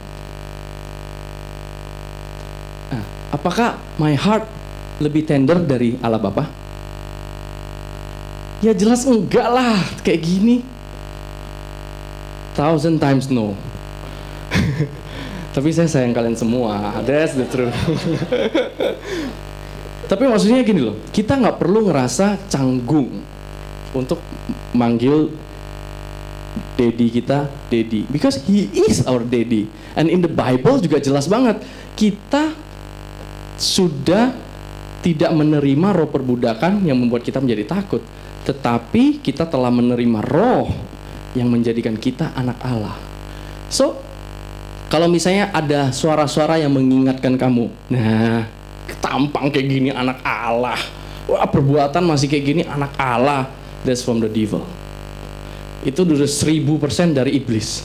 Nah, apakah my heart lebih tender dari Allah Bapa? Ya jelas enggak lah, kayak gini. Thousand times no. Tapi saya sayang kalian semua. That's the truth. Tapi maksudnya gini loh, kita nggak perlu ngerasa canggung untuk manggil daddy kita daddy, because he is our daddy. And in the Bible juga jelas banget, kita sudah tidak menerima roh perbudakan yang membuat kita menjadi takut, tetapi kita telah menerima Roh yang menjadikan kita anak Allah. So, kalau misalnya ada suara-suara yang mengingatkan kamu, nah, tampang kayak gini anak Allah, wah perbuatan masih kayak gini anak Allah, that's from the devil. Itu udah seribu persen dari iblis.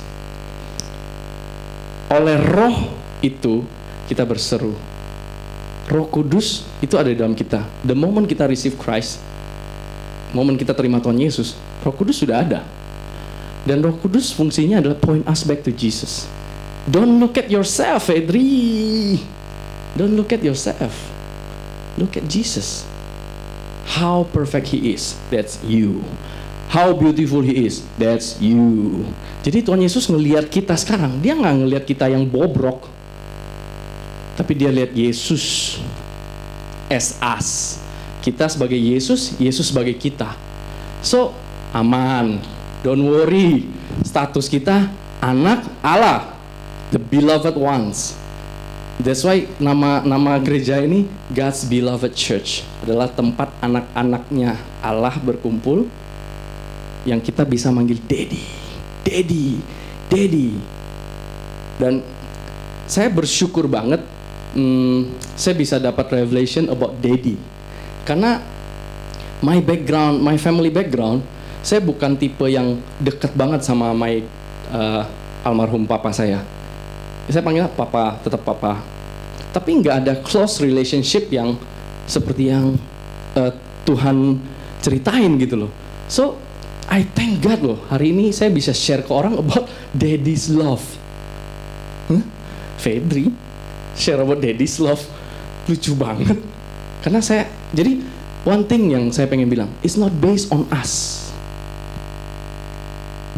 Oleh Roh itu kita berseru. Roh Kudus itu ada di dalam kita. The moment kita receive Christ, momen kita terima Tuhan Yesus, Roh Kudus sudah ada. Dan Roh Kudus fungsinya adalah point us back to Jesus. Don't look at yourself, Edri. Don't look at yourself. Look at Jesus. How perfect He is, that's you. How beautiful He is, that's you. Jadi Tuhan Yesus ngelihat kita sekarang, Dia nggak ngelihat kita yang bobrok, tapi Dia lihat Yesus as us. Kita sebagai Yesus, Yesus sebagai kita. So, aman. Don't worry. Status kita anak Allah, the beloved ones. That's why nama nama gereja ini God's Beloved Church, adalah tempat anak-anaknya Allah berkumpul yang kita bisa manggil Daddy, Daddy, Daddy. Dan saya bersyukur banget hmm, saya bisa dapat revelation about Daddy. Karena my background, my family background, saya bukan tipe yang dekat banget sama my uh, almarhum papa saya. Saya panggil papa, tetap papa. Tapi nggak ada close relationship yang seperti yang uh, Tuhan ceritain gitu loh. So, I thank God loh, hari ini saya bisa share ke orang about Daddy's love. Huh? Fedri, share about Daddy's love. Lucu banget. Karena saya, jadi one thing yang saya pengen bilang, it's not based on us.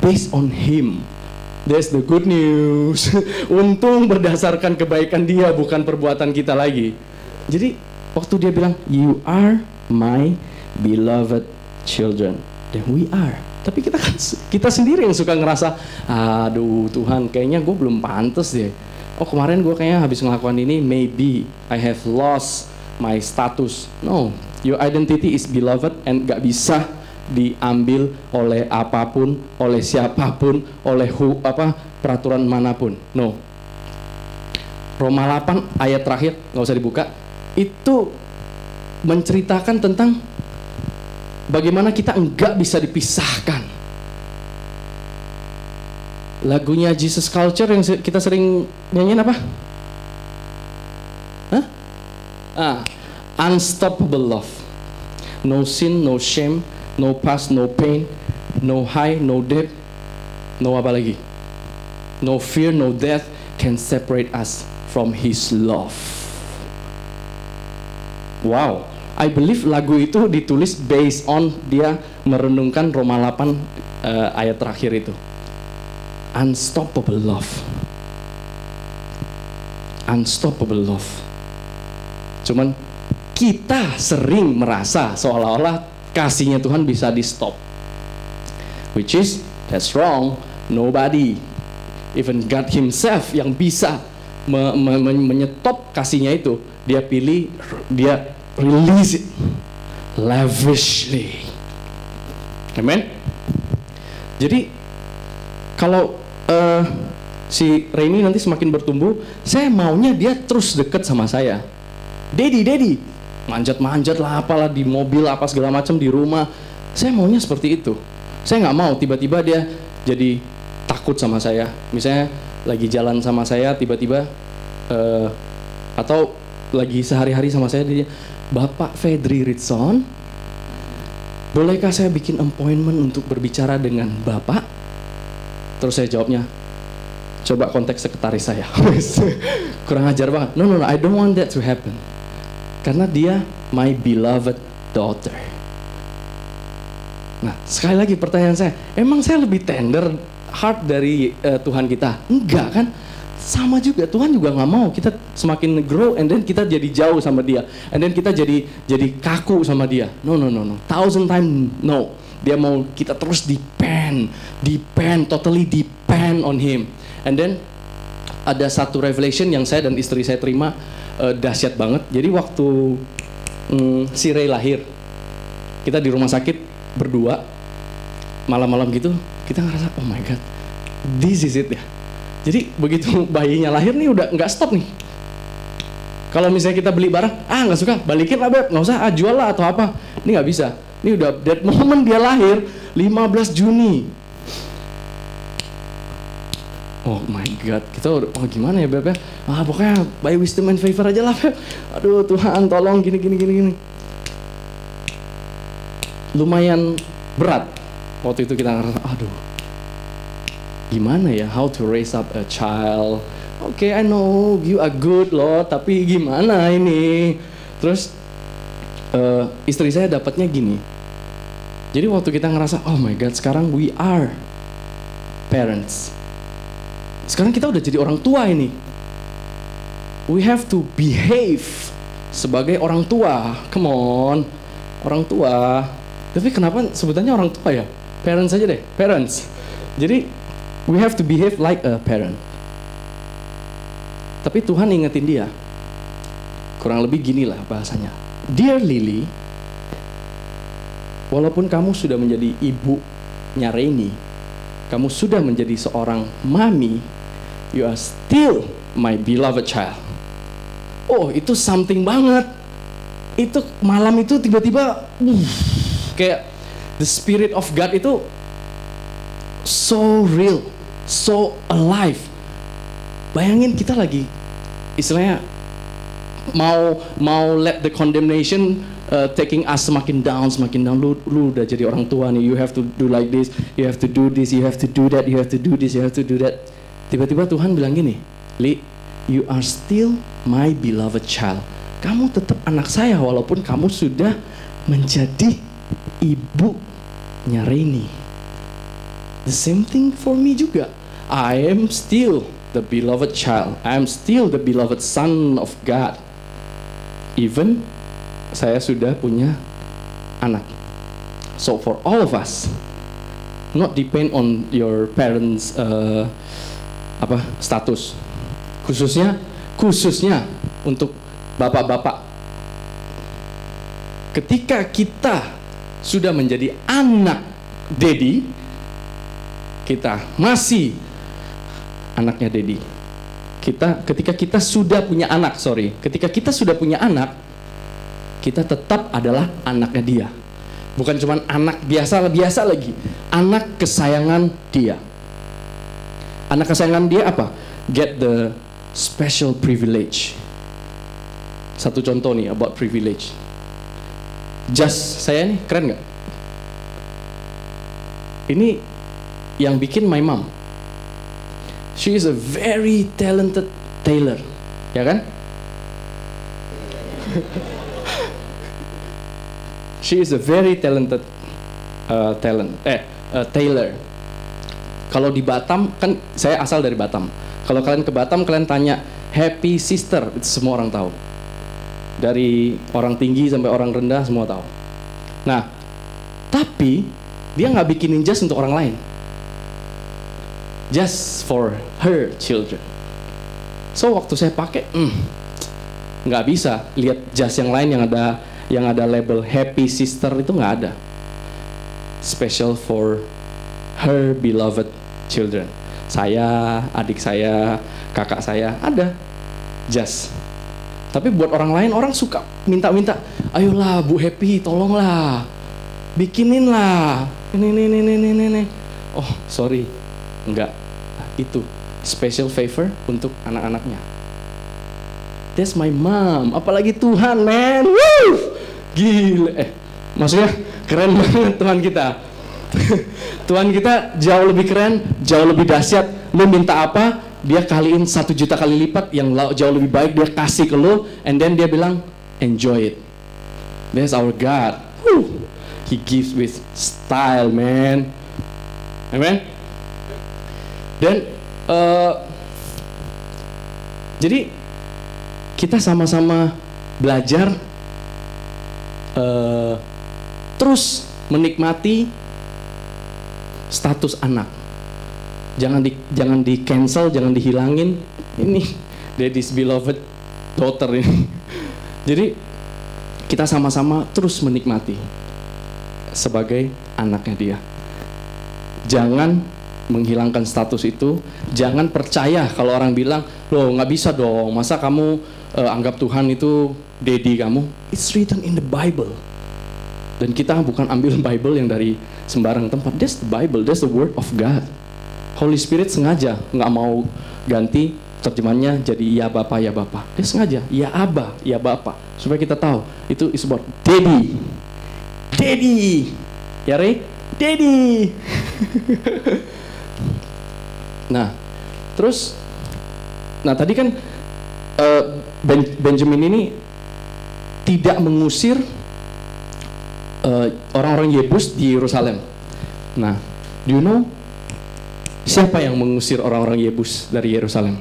based on Him. That's the good news. Untung berdasarkan kebaikan Dia, bukan perbuatan kita lagi. Jadi waktu Dia bilang, you are my beloved children, then we are. Tapi kita kan kita sendiri yang suka ngerasa, aduh Tuhan, kayaknya gue belum pantas deh. Oh kemarin gue kayaknya habis ngelakuin ini, maybe I have lost my status. No, your identity is beloved and gak bisa diambil oleh apapun, oleh siapapun, oleh hu, apa peraturan manapun. No. Roma delapan ayat terakhir, nggak usah dibuka, itu menceritakan tentang bagaimana kita enggak bisa dipisahkan. Lagunya Jesus Culture yang kita sering nyanyiin apa? Hah? Ah, Unstoppable Love. No sin, no shame, no past, no pain, no high, no depth, no apa lagi? No fear, no death can separate us from His love. Wow, I believe lagu itu ditulis based on dia merenungkan Roma delapan uh, ayat terakhir itu. Unstoppable love. Unstoppable love. Cuman kita sering merasa seolah-olah kasihnya Tuhan bisa di stop, which is that's wrong. Nobody, even God Himself yang bisa me me me menyetop kasihnya itu, Dia pilih, Dia release it lavishly. Amen. Jadi kalau uh, si Reni nanti semakin bertumbuh, saya maunya dia terus deket sama saya. Daddy, Daddy, manjat-manjat lah, apalah di mobil, apa segala macam di rumah. Saya maunya seperti itu. Saya nggak mau tiba-tiba dia jadi takut sama saya. Misalnya lagi jalan sama saya, tiba-tiba uh, atau lagi sehari-hari sama saya, dia, Bapak Fedri Ritson, bolehkah saya bikin appointment untuk berbicara dengan Bapak? Terus saya jawabnya, coba kontak sekretaris saya. Kurang ajar banget. No, no, no, I don't want that to happen. Karena dia my beloved daughter. Nah, sekali lagi pertanyaan saya, emang saya lebih tender heart dari uh, Tuhan kita? Enggak kan? Sama juga, Tuhan juga nggak mau kita semakin grow and then kita jadi jauh sama Dia, and then kita jadi jadi kaku sama Dia. No, no, no, no, thousand time no. Dia mau kita terus depend, depend, totally depend on Him. And then ada satu revelation yang saya dan istri saya terima uh, dahsyat banget. Jadi waktu um, si Ray lahir, kita di rumah sakit berdua, malam-malam gitu, kita ngerasa, oh my God, this is it ya. Jadi begitu bayinya lahir nih udah nggak stop nih. Kalau misalnya kita beli barang, ah nggak suka, balikin lah Beb, nggak usah, ah jual lah atau apa. Ini nggak bisa. Ini udah that moment dia lahir, lima belas Juni. Oh my God, kita udah, oh gimana ya Beb ya? Ah pokoknya by wisdom and favor aja lah Beb. Aduh Tuhan tolong gini gini gini gini. Lumayan berat. Waktu itu kita ngerasa, aduh gimana ya, how to raise up a child. Oke, okay, I know you are good loh, tapi gimana ini? Terus uh, istri saya dapatnya gini. Jadi waktu kita ngerasa, oh my God, sekarang we are parents. Sekarang kita udah jadi orang tua ini. We have to behave sebagai orang tua. Come on, orang tua. Tapi kenapa sebutannya orang tua ya? Parents aja deh, parents. Jadi we have to behave like a parent. Tapi Tuhan ingetin dia, kurang lebih gini lah bahasanya. Dear Lily, walaupun kamu sudah menjadi ibunya Reni, kamu sudah menjadi seorang mami, you are still my beloved child. Oh, itu something banget. Itu malam itu tiba-tiba, uh, kayak the spirit of God itu so real, so alive. Bayangin kita lagi istilahnya mau mau let the condemnation uh, taking us semakin down, semakin down. Lu lu udah jadi orang tua nih, you have to do like this, you have to do this, you have to do that, you have to do this, you have to do that. Tiba-tiba Tuhan bilang gini, Li, you are still my beloved child. Kamu tetap anak saya walaupun kamu sudah menjadi ibunya Reni. The same thing for me juga. I am still the beloved child. I am still the beloved son of God. Even saya sudah punya anak. So for all of us, not depend on your parents uh, apa status. Khususnya khususnya untuk bapak-bapak. Ketika kita sudah menjadi anak daddy, kita masih anaknya daddy. Kita ketika kita sudah punya anak, sorry, ketika kita sudah punya anak, kita tetap adalah anaknya dia. Bukan cuma anak biasa-biasa lagi, anak kesayangan dia. Anak kesayangan dia apa? Get the special privilege. Satu contoh nih about privilege. Just saya nih keren nggak? Ini yang bikin my mom. She is a very talented tailor, ya kan? She is a very talented uh, talent, eh uh, tailor. Kalau di Batam, kan saya asal dari Batam. Kalau kalian ke Batam, kalian tanya Happy Sister, itu semua orang tahu. Dari orang tinggi sampai orang rendah semua tahu. Nah, tapi dia nggak bikinin jas untuk orang lain. Just for her children. So waktu saya pakai, mm, nggak bisa lihat jas yang lain yang ada yang ada label Happy Sister, itu nggak ada. Special for her beloved children. Saya, adik saya, kakak saya ada jas. Tapi buat orang lain, orang suka minta-minta, ayolah Bu Happy, tolonglah, bikinin lah, ini, ini, ini, ini, ini. Oh sorry, enggak, itu special favor untuk anak-anaknya. That's my mom. Apalagi Tuhan, man. Woo! Gila. Eh, maksudnya keren banget Tuhan kita. Tuhan kita jauh lebih keren, jauh lebih dahsyat. Lu minta apa, dia kaliin satu juta kali lipat, yang jauh lebih baik dia kasih ke lu, and then dia bilang enjoy it. That's our God. Woo! He gives with style, man. Amen. Dan uh, jadi kita sama-sama belajar uh, terus menikmati status anak. Jangan di jangan di cancel, jangan dihilangin. Ini daddy's beloved daughter ini. Jadi kita sama-sama terus menikmati sebagai anaknya dia. Jangan menghilangkan status itu. Jangan percaya kalau orang bilang, loh nggak bisa dong, masa kamu uh, anggap Tuhan itu daddy kamu. It's written in the Bible. Dan kita bukan ambil Bible yang dari sembarang tempat. That's the Bible, that's the word of God. Holy Spirit sengaja nggak mau ganti terjemahannya jadi ya Bapa, ya Bapa. Dia sengaja ya Aba, ya Bapa, supaya kita tahu itu is about daddy. Daddy. Ya Ray? Daddy. Nah, terus nah tadi kan uh, ben, Benjamin ini tidak mengusir uh, orang-orang Yebus di Yerusalem. Nah, do you know siapa yang mengusir orang-orang Yebus dari Yerusalem?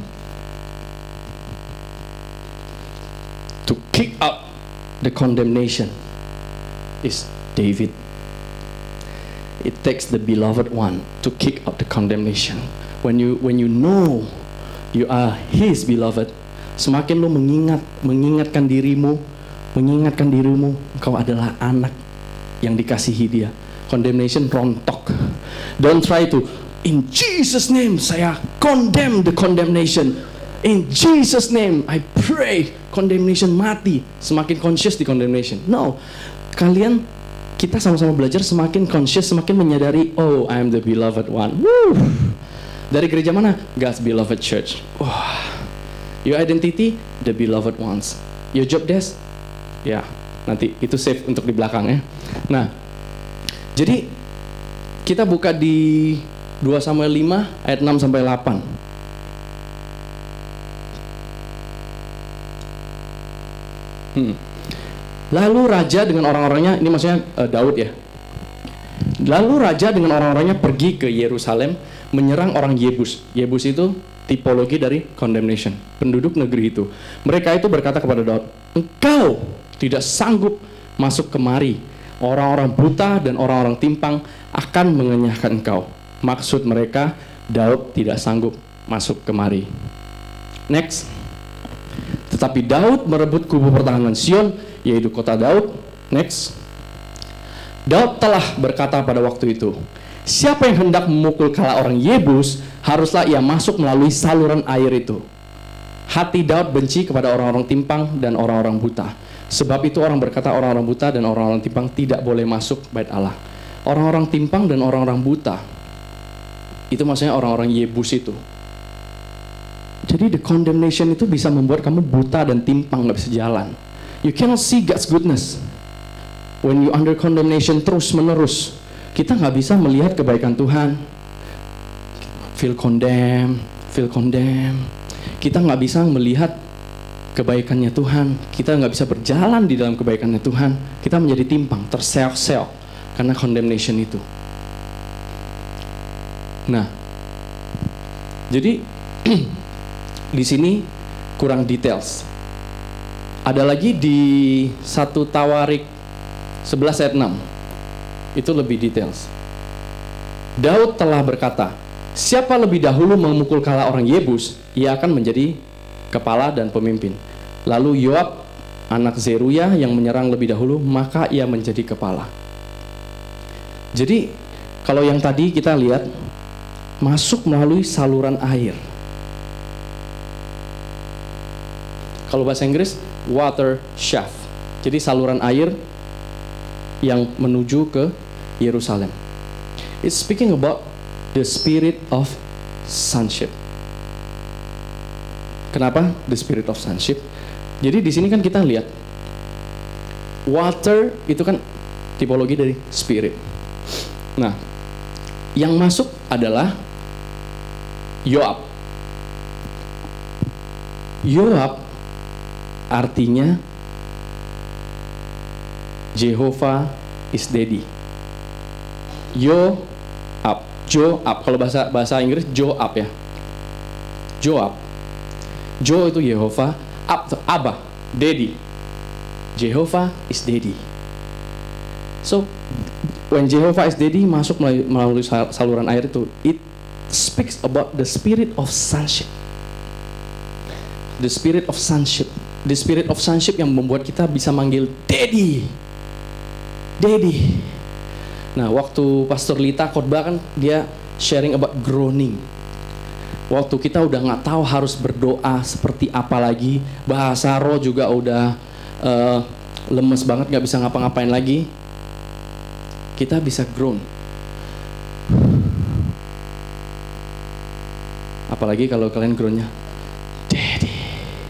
To kick out the condemnation is David. It takes the beloved one to kick out the condemnation. When you when you know you are his beloved, semakin lu mengingat mengingatkan dirimu, mengingatkan dirimu engkau adalah anak yang dikasihi dia. Condemnation rontok. Don't try to in Jesus name saya condemn the condemnation. In Jesus name I pray condemnation mati. Semakin conscious di condemnation. No. Kalian kita sama-sama belajar semakin conscious, semakin menyadari, oh I am the beloved one. Woo. Dari gereja mana? God's beloved church. Oh. Your identity, the beloved ones. Your job desk, ya nanti itu save untuk di belakang ya. Nah, jadi kita buka di dua Samuel lima ayat enam sampai delapan. Hmm. Lalu raja dengan orang-orangnya, ini maksudnya uh, Daud ya. Lalu raja dengan orang-orangnya pergi ke Yerusalem menyerang orang Yebus. Yebus itu tipologi dari condemnation, penduduk negeri itu. Mereka itu berkata kepada Daud, engkau tidak sanggup masuk kemari. Orang-orang buta dan orang-orang timpang akan mengenyahkan engkau. Maksud mereka, Daud tidak sanggup masuk kemari. Next. Tetapi Daud merebut kubu pertahanan Sion, yaitu kota Daud. Next. Daud telah berkata pada waktu itu, siapa yang hendak memukul kepala orang Yebus, haruslah ia masuk melalui saluran air itu. Hati Daud benci kepada orang-orang timpang dan orang-orang buta. Sebab itu orang berkata orang-orang buta dan orang-orang timpang tidak boleh masuk bait Allah. Orang-orang timpang dan orang-orang buta, itu maksudnya orang-orang Yebus itu. Jadi the condemnation itu bisa membuat kamu buta dan timpang, gak bisa jalan. You cannot see God's goodness when you under condemnation terus menerus. Kita nggak bisa melihat kebaikan Tuhan. Feel condemned, feel condemned. Kita nggak bisa melihat kebaikannya Tuhan. Kita nggak bisa berjalan di dalam kebaikannya Tuhan. Kita menjadi timpang, terseok-seok karena condemnation itu. Nah, jadi di sini kurang details. Ada lagi di satu Tawarik sebelas ayat enam. Itu lebih details. Daud telah berkata, siapa lebih dahulu memukul kepala orang Yebus, ia akan menjadi kepala dan pemimpin. Lalu Yoab, anak Zeruya yang menyerang lebih dahulu, maka ia menjadi kepala. Jadi, kalau yang tadi kita lihat, masuk melalui saluran air. Kalau bahasa Inggris, water shaft. Jadi saluran air yang menuju ke Yerusalem. It's speaking about the spirit of sonship. Kenapa the spirit of sonship? Jadi di sini kan kita lihat water itu kan tipologi dari spirit. Nah, yang masuk adalah Yoab. Yoab artinya Jehovah is daddy. Yoab, Joab. Kalau bahasa bahasa Inggris Joab ya. Joab. Jo itu Yehova, Ab itu Abba, daddy. Jehovah is daddy. So when Jehovah is daddy masuk melalui, melalui saluran air itu, it speaks about the spirit of sonship. The spirit of sonship. The spirit of sonship yang membuat kita bisa manggil daddy. Daddy. Nah, waktu Pastor Lita khotbah kan dia sharing about groaning. Waktu kita udah nggak tahu harus berdoa seperti apa lagi, bahasa roh juga udah uh, lemes banget, nggak bisa ngapa-ngapain lagi, kita bisa groan. Apalagi kalau kalian groannya, Daddy,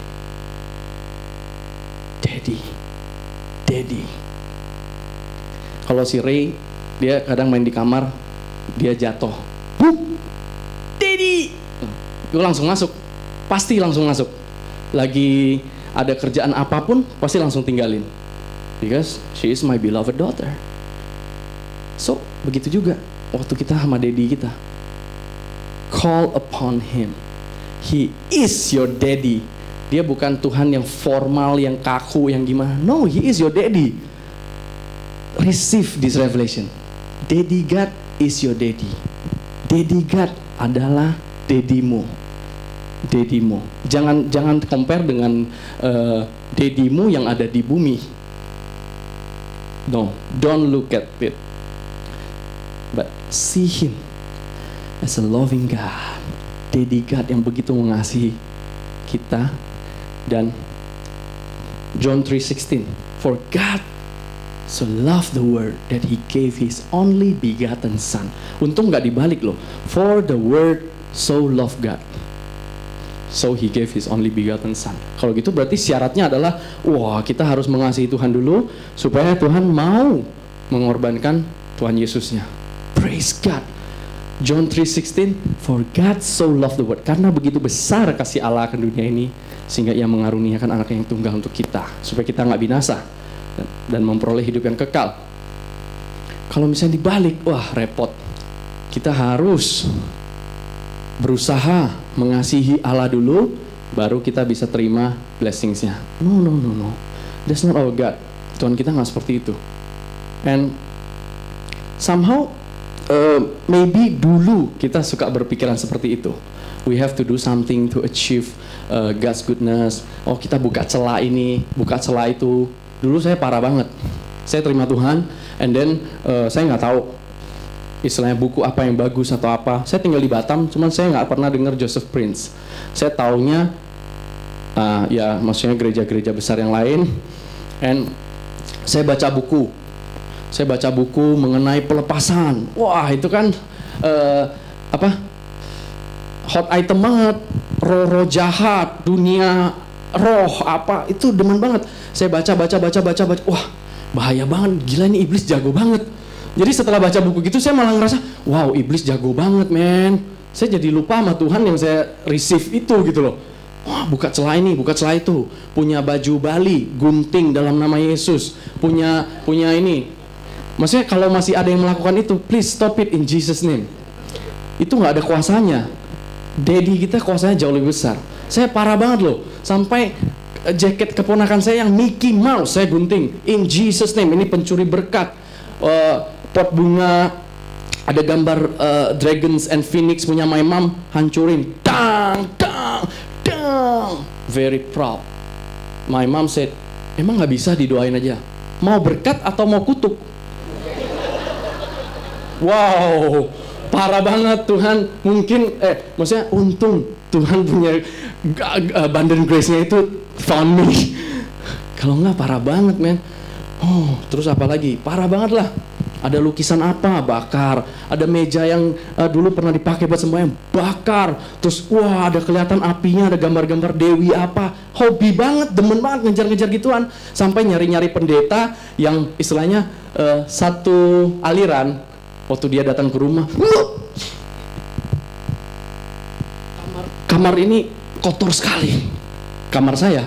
Daddy, Daddy. Kalau si Ray, dia kadang main di kamar, dia jatuh, Daddy, gue langsung masuk, pasti langsung masuk. Lagi ada kerjaan apapun, pasti langsung tinggalin, because she is my beloved daughter. So begitu juga waktu kita sama daddy kita, call upon him. He is your daddy. Dia bukan Tuhan yang formal, yang kaku, yang gimana. No, he is your daddy. Receive this revelation. Daddy God is your daddy. Daddy God adalah daddymu. Daddymu. Jangan jangan compare dengan uh, daddymu yang ada di bumi. No, don't look at it. But see him as a loving God. Daddy God yang begitu mengasihi kita. Dan John three sixteen, for God so loved the world that he gave his only begotten son. Untung nggak dibalik loh. For the word so loved God, so he gave his only begotten son. Kalau gitu berarti syaratnya adalah, wah, kita harus mengasihi Tuhan dulu supaya Tuhan mau mengorbankan Tuhan Yesusnya. Praise God. John three sixteen, for God so loved the world. Karena begitu besar kasih Allah akan dunia ini, sehingga ia mengaruniakan anak yang tunggal untuk kita, supaya kita nggak binasa dan, dan memperoleh hidup yang kekal. kalau misalnya dibalik, wah repot. Kita harus berusaha mengasihi Allah dulu, baru kita bisa terima blessingsnya. No, no, no, no. That's not our God. Tuhan kita nggak seperti itu. And somehow, uh, maybe dulu kita suka berpikiran seperti itu. We have to do something to achieve uh, God's goodness. Oh, kita buka celah ini, buka celah itu. Dulu saya parah banget. Saya terima Tuhan, and then uh, saya nggak tahu istilahnya buku apa yang bagus atau apa. Saya tinggal di Batam, cuman saya nggak pernah dengar Joseph Prince. Saya taunya uh, ya maksudnya gereja-gereja besar yang lain. And saya baca buku, saya baca buku mengenai pelepasan. Wah itu kan uh, apa hot item banget, roh-roh jahat, dunia roh apa itu demen banget. Saya baca, baca, baca, baca, baca. Wah bahaya banget, gila ini iblis jago banget. Jadi setelah baca buku gitu saya malah ngerasa, wow iblis jago banget men. Saya jadi lupa sama Tuhan yang saya receive itu gitu loh. Wah buka celah ini, buka celah itu. Punya baju Bali, gunting dalam nama Yesus. Punya punya ini. Maksudnya kalau masih ada yang melakukan itu, please stop it in Jesus name. Itu nggak ada kuasanya. Daddy kita kuasanya jauh lebih besar. Saya parah banget loh. Sampai jaket keponakan saya yang Mickey Mouse saya gunting. In Jesus name, ini pencuri berkat. Uh, pot bunga ada gambar uh, dragons and phoenix punya my mom, hancurin. Dang, dang. Very proud. My mom said, emang nggak bisa didoain aja? Mau berkat atau mau kutuk? Wow, parah banget Tuhan. Mungkin, eh, maksudnya untung Tuhan punya abundant grace-nya itu found me. Kalau nggak parah banget, men. Oh, terus apa lagi? Parah banget lah. Ada lukisan apa? Bakar. Ada meja yang uh, dulu pernah dipakai buat sembahyang, bakar. Terus wah ada kelihatan apinya, ada gambar-gambar dewi apa. Hobi banget, demen banget ngejar-ngejar gituan. Sampai nyari-nyari pendeta yang istilahnya uh, satu aliran. Waktu dia datang ke rumah, kamar, kamar ini kotor sekali. Kamar saya.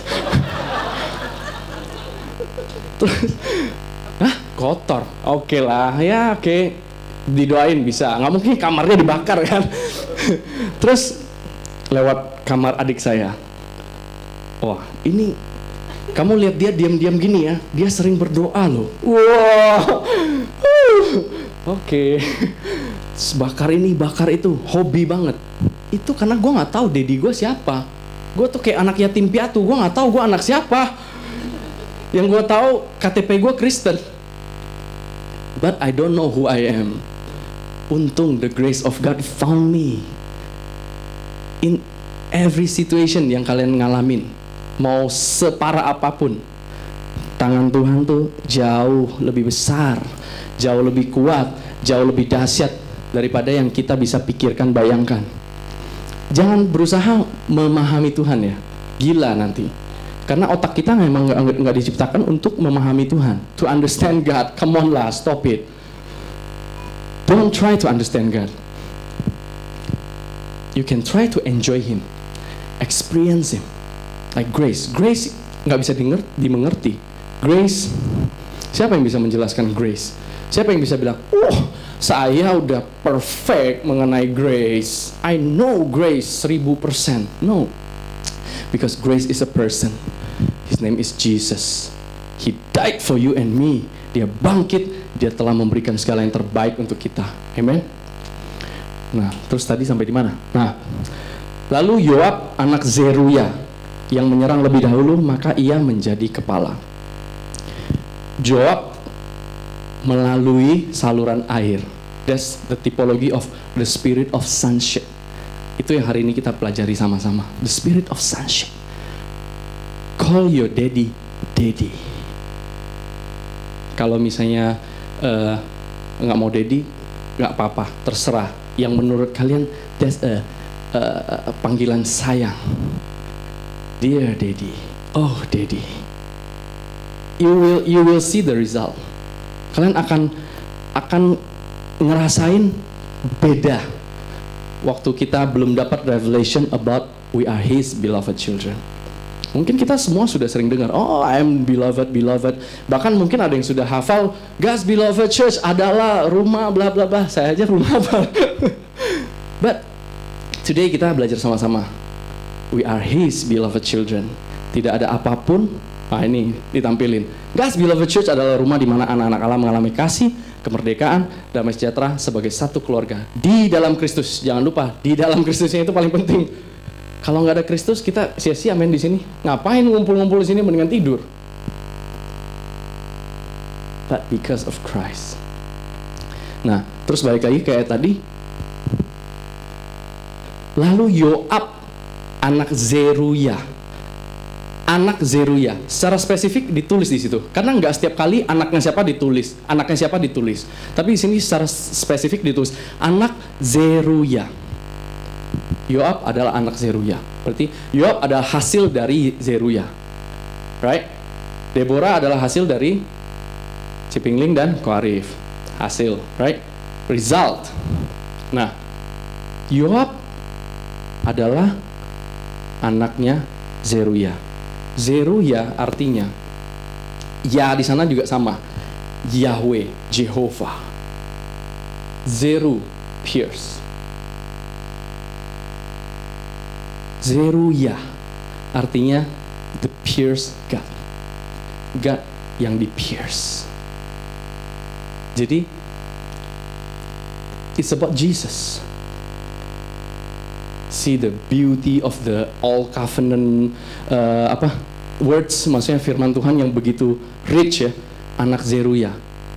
Terus hah? Kotor? Oke okay lah, ya oke okay. Didoain bisa, nggak mungkin kamarnya dibakar kan. Terus lewat kamar adik saya. Wah ini, kamu lihat dia diam-diam gini ya, dia sering berdoa loh. Wow, oke okay. Bakar ini, bakar itu, hobi banget. Itu karena gue nggak tahu daddy gue siapa. Gue tuh kayak anak yatim piatu, gue nggak tahu gue anak siapa. Yang gue tahu K T P gue Kristen, but I don't know who I am. Untung the grace of God found me in every situation yang kalian ngalamin, mau separah apapun. Tangan Tuhan tuh jauh lebih besar, jauh lebih kuat, jauh lebih dahsyat daripada yang kita bisa pikirkan, bayangkan. Jangan berusaha memahami Tuhan ya, gila nanti. Karena otak kita memang nggak diciptakan untuk memahami Tuhan. To understand God, come on lah, stop it. Don't try to understand God. You can try to enjoy Him, experience Him, like grace. Grace nggak bisa dimengerti. Grace, siapa yang bisa menjelaskan grace? Siapa yang bisa bilang, oh saya udah perfect mengenai grace. I know grace seribu persen. No, because grace is a person. His name is Jesus. He died for you and me. Dia bangkit, dia telah memberikan segala yang terbaik untuk kita. Amen. Nah, terus tadi sampai di mana? Nah, lalu Yoab anak Zeruya yang menyerang lebih dahulu, maka ia menjadi kepala. Yoab melalui saluran air. That's the typology of the spirit of sonship. Itu yang hari ini kita pelajari sama-sama. The spirit of sonship. Call your daddy, daddy. Kalau misalnya uh, nggak mau daddy, nggak apa-apa, terserah. Yang menurut kalian that's a, a, a panggilan sayang. Dear daddy, oh daddy. You will you will see the result. Kalian akan akan ngerasain beda. Waktu kita belum dapat revelation about we are His beloved children. Mungkin kita semua sudah sering dengar, oh I am beloved, beloved. Bahkan mungkin ada yang sudah hafal, God's beloved church adalah rumah bla bla bla. Saya aja rumah apa. But today kita belajar sama-sama. We are His beloved children. Tidak ada apapun. Nah ini ditampilin. God's beloved church adalah rumah di mana anak-anak Allah mengalami kasih, kemerdekaan, damai sejahtera sebagai satu keluarga di dalam Kristus. Jangan lupa, di dalam Kristusnya itu paling penting. Kalau nggak ada Kristus, kita sia-sia main di sini. Ngapain ngumpul-ngumpul di sini mendingan tidur? But because of Christ. Nah, terus balik lagi kayak tadi. Lalu Yoab, anak Zeruya. Anak Zeruya. Secara spesifik ditulis di situ. Karena nggak setiap kali anaknya siapa ditulis, anaknya siapa ditulis. Tapi di sini secara spesifik ditulis anak Zeruya. Yoab adalah anak Zeruya. Berarti Yoab adalah hasil dari Zeruya. Right? Deborah adalah hasil dari Cipingling dan Koarif. Hasil, right? Result. Nah, Yoab adalah anaknya Zeruya. Zeruya artinya ya di sana juga sama. Yahweh, Jehovah. Zeru, pierce. Zeruya artinya the pierced God. God yang di-pierce. Jadi it's about Jesus. See the beauty of the all covenant uh, apa words, maksudnya firman Tuhan yang begitu rich ya. Anak Zeruya.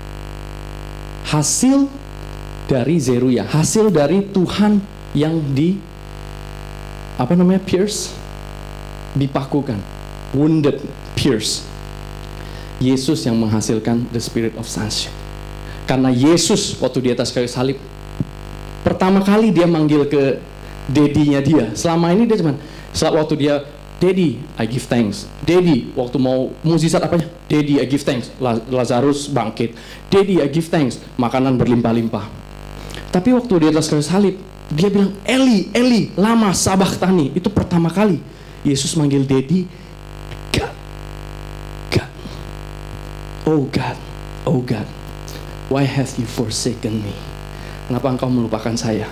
Hasil dari Zeruya, hasil dari Tuhan yang di apa namanya, pierce, dipakukan, wounded, pierce. Yesus yang menghasilkan the spirit of sonship. Karena Yesus waktu di atas kayu salib, pertama kali dia manggil ke dedinya dia. Selama ini dia cuman, waktu dia, Daddy, I give thanks. Daddy, waktu mau mukjizat apanya? Daddy, I give thanks. Lazarus bangkit. Daddy, I give thanks. Makanan berlimpah-limpah. Tapi waktu di atas kayu salib, dia bilang, Eli, Eli, lama sabachthani. Itu pertama kali Yesus manggil Daddy, God, God, oh God, oh God, why have you forsaken me? Kenapa engkau melupakan saya?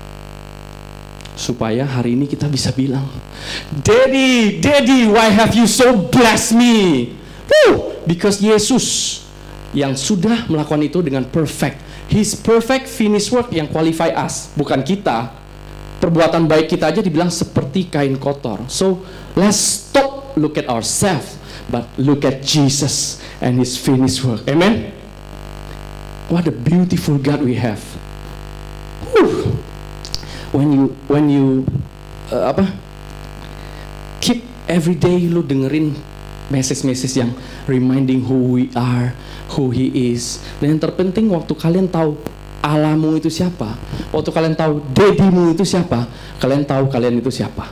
Supaya hari ini kita bisa bilang, Daddy, Daddy, why have you so blessed me? Woo! Because Yesus yang sudah melakukan itu dengan perfect. His perfect finished work yang qualify us, bukan kita. Perbuatan baik kita aja dibilang seperti kain kotor. So let's stop look at ourselves, but look at Jesus and His finished work. Amen. What a beautiful God we have. Whew. When you when you uh, apa? Keep every day lu dengerin message-message yang reminding who we are, who He is. Dan yang terpenting waktu kalian tahu Allahmu itu siapa, waktu kalian tahu Dedimu itu siapa, kalian tahu kalian itu siapa.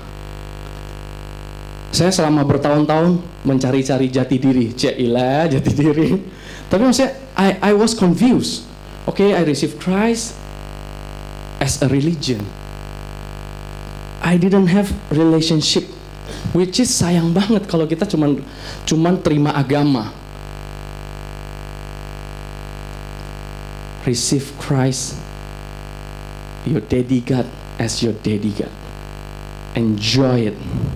Saya selama bertahun-tahun mencari-cari jati diri, Cailah jati diri. Tapi maksudnya I I was confused. Okay, I received Christ as a religion. I didn't have relationship, which is sayang banget kalau kita cuman cuman terima agama. Receive Christ, your daddy God, as your daddy God. Enjoy it.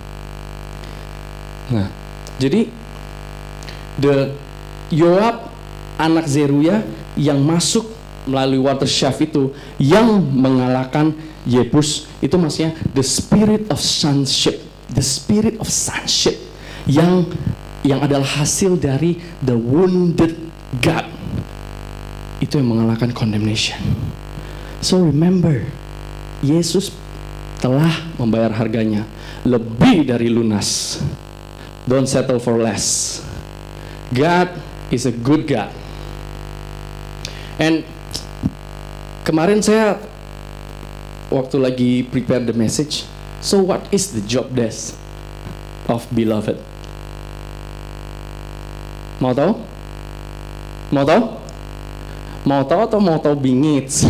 Nah, jadi the Yoab anak Zeruya yang masuk melalui water shaft itu yang mengalahkan Yebus, itu maksudnya the spirit of sonship, the spirit of sonship yang yang adalah hasil dari the wounded God. Itu yang mengalahkan condemnation. So remember, Yesus telah membayar harganya lebih dari lunas. Don't settle for less. God is a good God. And kemarin saya waktu lagi prepare the message, so what is the job desk of beloved? Mau tahu? Mau tahu? Mau tahu atau mau tahu bingits?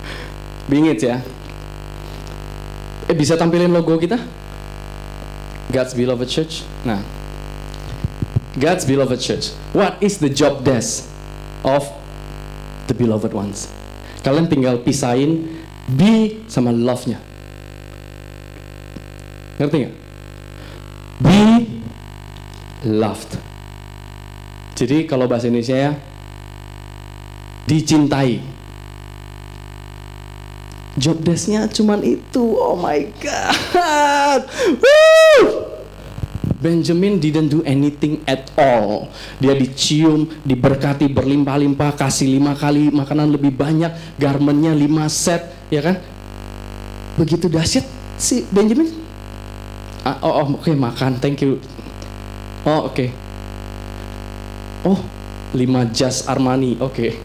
Bingits ya. Eh bisa tampilin logo kita? God's beloved church. Nah, God's beloved church. What is the job desk of the beloved ones? Kalian tinggal pisahin be sama love-nya. Ngerti nggak? Be loved. Jadi kalau bahasa Indonesia ya, dicintai. Job desk-nya cuman itu. Oh my God. Woo! Benjamin didn't do anything at all. Dia dicium, diberkati berlimpah-limpah, kasih lima kali makanan lebih banyak, garmentnya lima set, ya kan? Begitu dahsyat si Benjamin. Ah, oh, oh oke okay, makan, thank you. Oh oke. Okay. Oh lima jas Armani, oke. Okay.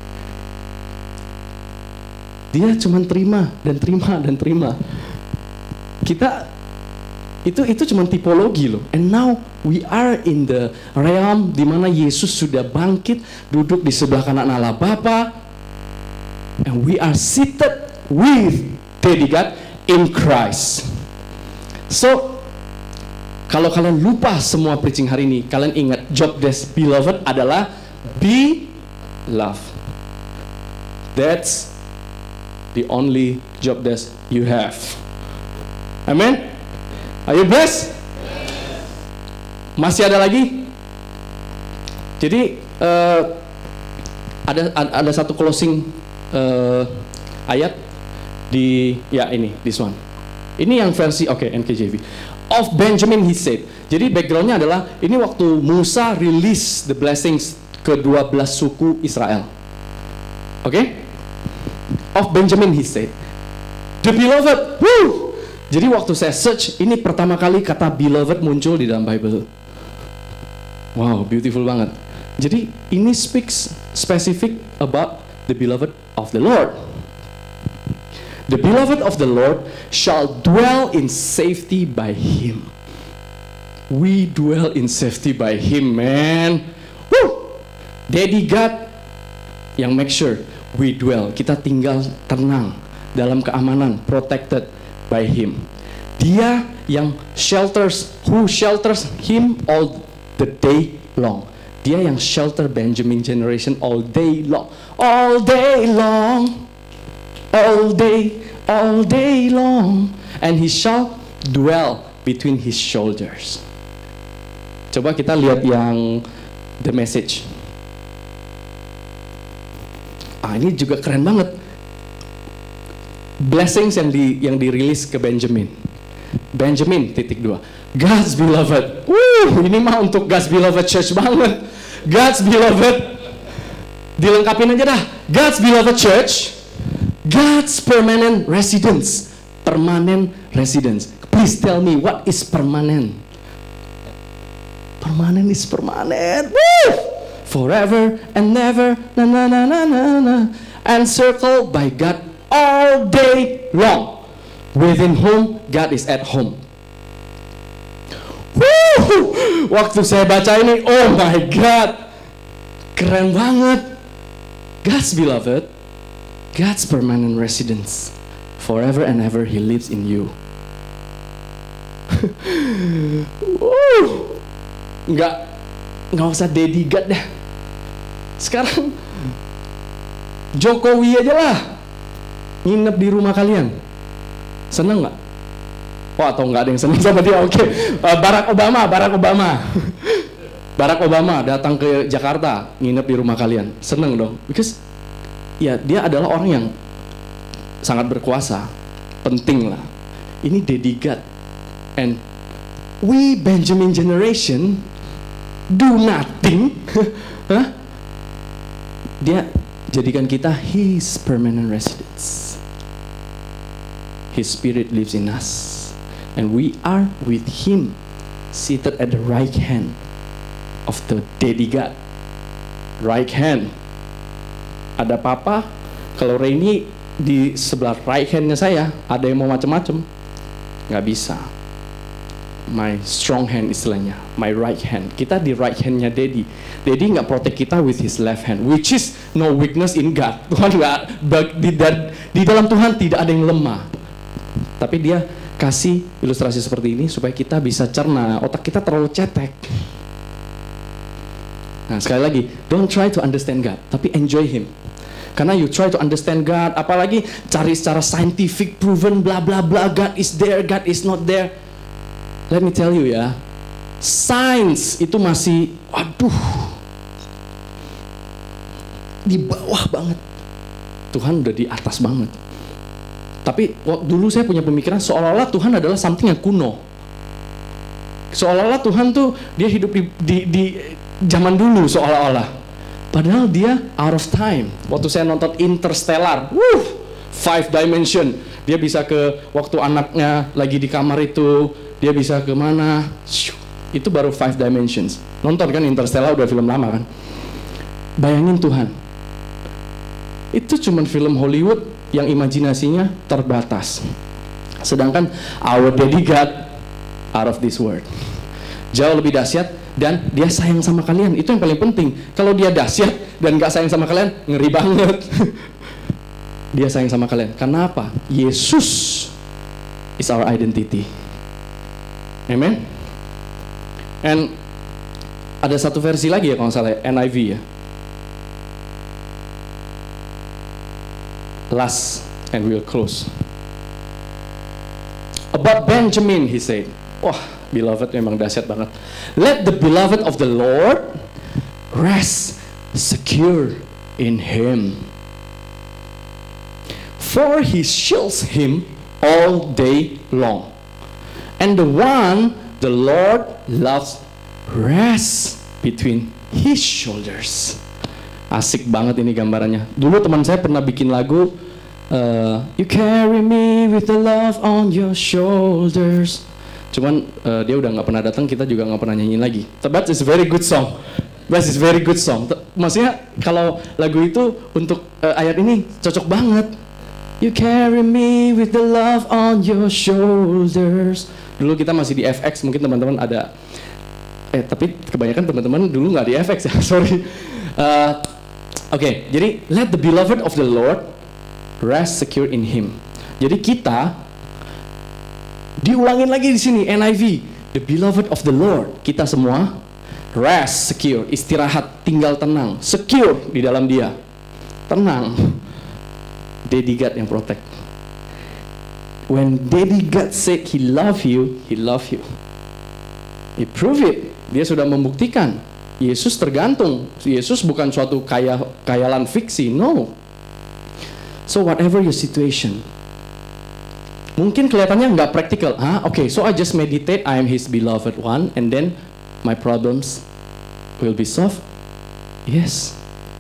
Dia cuma terima dan terima dan terima. Kita itu itu cuma tipologi loh. And now we are in the realm di mana Yesus sudah bangkit, duduk di sebelah kanan Allah Bapa, and we are seated with Daddy God in Christ. So kalau kalian lupa semua preaching hari ini, kalian ingat job desk beloved adalah be loved. That's the only job desk you have. Amen. Are you blessed? Masih ada lagi? Jadi uh, ada ada satu closing uh, ayat di ya ini this one. Ini yang versi oke okay, N K J V. Of Benjamin he said. Jadi backgroundnya adalah ini waktu Musa release the blessings ke dua belas suku Israel. Oke? Okay? Of Benjamin he said. The beloved. Woo! Jadi waktu saya search, ini pertama kali kata beloved muncul di dalam Bible. Wow, beautiful banget. Jadi ini speaks specific about the beloved of the Lord. The beloved of the Lord shall dwell in safety by Him. We dwell in safety by Him, man. Woo! Daddy God yang make sure we dwell. Kita tinggal tenang dalam keamanan, protected by Him. Dia yang shelters, who shelters Him all the day long. Dia yang shelter Benjamin generation all day long, all day long, all day, all day long, and He shall dwell between His shoulders. Coba kita lihat yang The Message. Ah, ini juga keren banget. Blessings yang di yang dirilis ke Benjamin. Benjamin titik dua. God's beloved. Wuh, ini mah untuk God's beloved church banget. God's beloved. Dilengkapin aja dah. God's beloved church. God's permanent residence. Permanent residence. Please tell me what is permanent. Permanent is permanent. Woo! Forever and never. Na na na na na na. And circled by God all day long, within whom God is at home. Woo! Waktu saya baca ini, oh my God, keren banget. God's beloved, God's permanent residence, forever and ever He lives in you. Woo! Nggak, nggak usah Daddy God dah. Sekarang Jokowi aja lah nginep di rumah kalian. Seneng nggak? Oh, atau nggak ada yang seneng sama dia? Oke, okay. uh, Barack Obama, Barack Obama, Barack Obama datang ke Jakarta, nginep di rumah kalian. Seneng dong, because ya dia adalah orang yang sangat berkuasa, penting lah. Ini Daddy God, and we Benjamin generation do nothing. Huh? Dia jadikan kita His permanent residence. His Spirit lives in us, and we are with Him, seated at the right hand of the Daddy God. Right hand. Ada Papa. Kalau Rainy di sebelah right handnya saya, ada yang mau macam-macam, nggak bisa. My strong hand istilahnya, my right hand. Kita di right handnya Daddy. Daddy nggak protect kita with His left hand, which is no weakness in God. Tuhan nggak di, di dalam Tuhan tidak ada yang lemah, tapi Dia kasih ilustrasi seperti ini supaya kita bisa cerna. Otak kita terlalu cetek. Nah, sekali lagi, don't try to understand God, tapi enjoy Him. Karena you try to understand God, apalagi cari secara scientific, proven, bla bla bla, God is there, God is not there. Let me tell you ya, science itu masih, aduh, di bawah banget. Tuhan udah di atas banget. Tapi waktu dulu saya punya pemikiran seolah-olah Tuhan adalah something yang kuno. Seolah-olah Tuhan tuh dia hidup di, di, di zaman dulu seolah-olah. Padahal dia out of time. Waktu saya nonton Interstellar, wuh, five dimension. Dia bisa ke waktu anaknya lagi di kamar itu, dia bisa ke mana? Itu baru five dimensions. Nonton kan Interstellar, udah film lama kan? Bayangin Tuhan. Itu cuman film Hollywood yang imajinasinya terbatas. Sedangkan our daddy God out of this world. Jauh lebih dahsyat dan dia sayang sama kalian. Itu yang paling penting. Kalau dia dahsyat dan gak sayang sama kalian, ngeri banget. Dia sayang sama kalian. Karena apa? Yesus is our identity. Amen. And ada satu versi lagi ya kalau salah, N I V ya. Last and we'll close. About Benjamin, he said, wah, beloved memang dahsyat banget. Let the beloved of the Lord rest secure in Him, for He shields him all day long, and the one the Lord loves rests between His shoulders. Asik banget ini gambarannya. Dulu teman saya pernah bikin lagu, uh, You carry me with the love on your shoulders. Cuman uh, dia udah nggak pernah datang, kita juga nggak pernah nyanyiin lagi. But it's a very good song. But it's a very good song. Maksudnya kalau lagu itu untuk uh, ayat ini cocok banget. You carry me with the love on your shoulders. Dulu kita masih di F X, mungkin teman-teman ada. Eh tapi kebanyakan teman-teman dulu nggak di F X ya, sorry. Uh, Oke, okay, jadi let the beloved of the Lord rest secure in Him. Jadi kita diulangin lagi di sini N I V, the beloved of the Lord. Kita semua rest secure, istirahat, tinggal tenang, secure di dalam Dia. Tenang. Daddy God yang protect. When Daddy God said He love you, He love you. He prove it. Dia sudah membuktikan. Yesus tergantung. Yesus bukan suatu kaya, kayalan fiksi. No. So whatever your situation, mungkin kelihatannya nggak praktikal. Hah? Oke, okay, so I just meditate, I am His beloved one, and then my problems will be solved. Yes.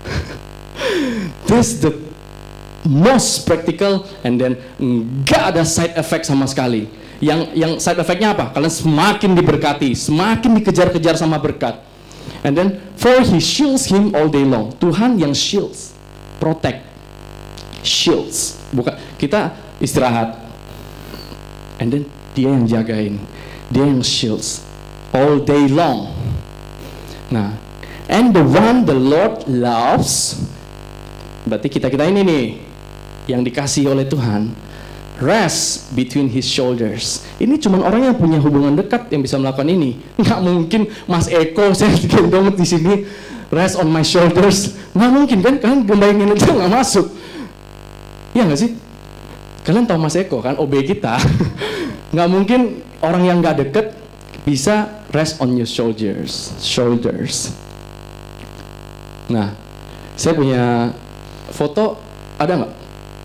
That's the most practical, and then nggak ada side effect sama sekali. Yang yang side effectnya apa? Kalian semakin diberkati, semakin dikejar-kejar sama berkat. And then for He shields him all day long. Tuhan yang shields, protect, shields. Bukan kita istirahat, and then Dia yang jagain, Dia yang shields all day long. Nah, and the one the Lord loves, berarti kita kita ini nih yang dikasih oleh Tuhan, rest between His shoulders. Ini cuma orang yang punya hubungan dekat yang bisa melakukan ini. Nggak mungkin Mas Eko saya gendong di sini rest on my shoulders. Nggak mungkin kan? Kalian bayangin aja nggak masuk. Iya nggak sih? Kalian tahu Mas Eko kan, O B kita. Nggak mungkin orang yang nggak deket bisa rest on your shoulders. Shoulders. Nah, saya punya foto, ada nggak?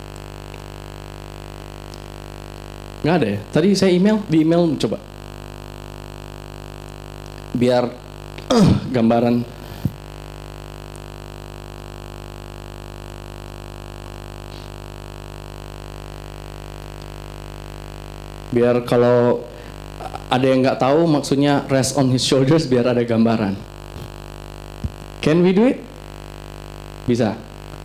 Nggak ada ya? Tadi saya email, di email coba. Biar uh, gambaran. Biar kalau ada yang nggak tahu maksudnya rest on His shoulders, biar ada gambaran. Can we do it? Bisa.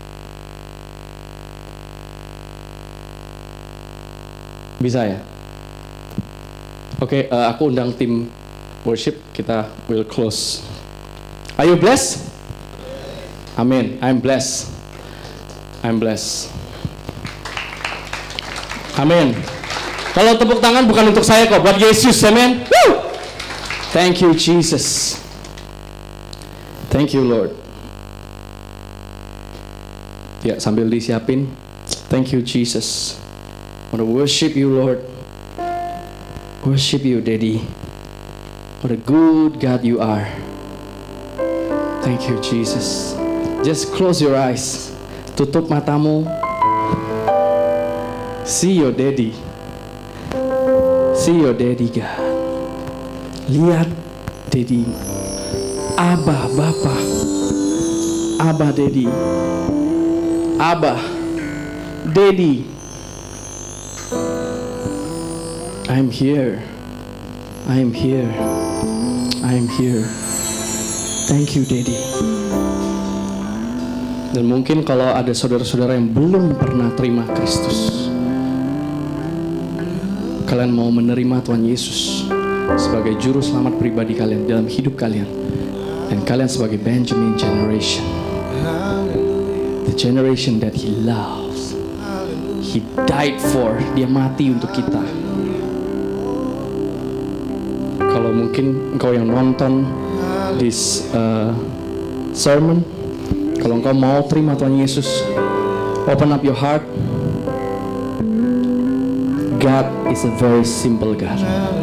Bisa ya? Oke, okay, uh, aku undang tim worship, kita will close. Are you blessed? Amin. I'm blessed. I'm blessed. Amin. Kalau tepuk tangan bukan untuk saya kok, buat Yesus, amen. Woo! Thank you Jesus. Thank you Lord. Ya, sambil disiapin. Thank you Jesus. I want to worship you Lord. Worship you Daddy. What a good God you are. Thank you Jesus. Just close your eyes. Tutup matamu. See your Daddy. See your Daddy God. Lihat Daddy. Abah Bapa. Abah Daddy. Abah Daddy. I'm here. I'm here. I'm here. Thank you Daddy. Dan mungkin kalau ada saudara-saudara yang belum pernah terima Kristus, kalian mau menerima Tuhan Yesus sebagai juru selamat pribadi kalian dalam hidup kalian, dan kalian sebagai Benjamin generation, the generation that He loves, He died for, Dia mati untuk kita. Kalau mungkin engkau yang nonton this uh, sermon, kalau engkau mau terima Tuhan Yesus, open up your heart. God is a very simple God.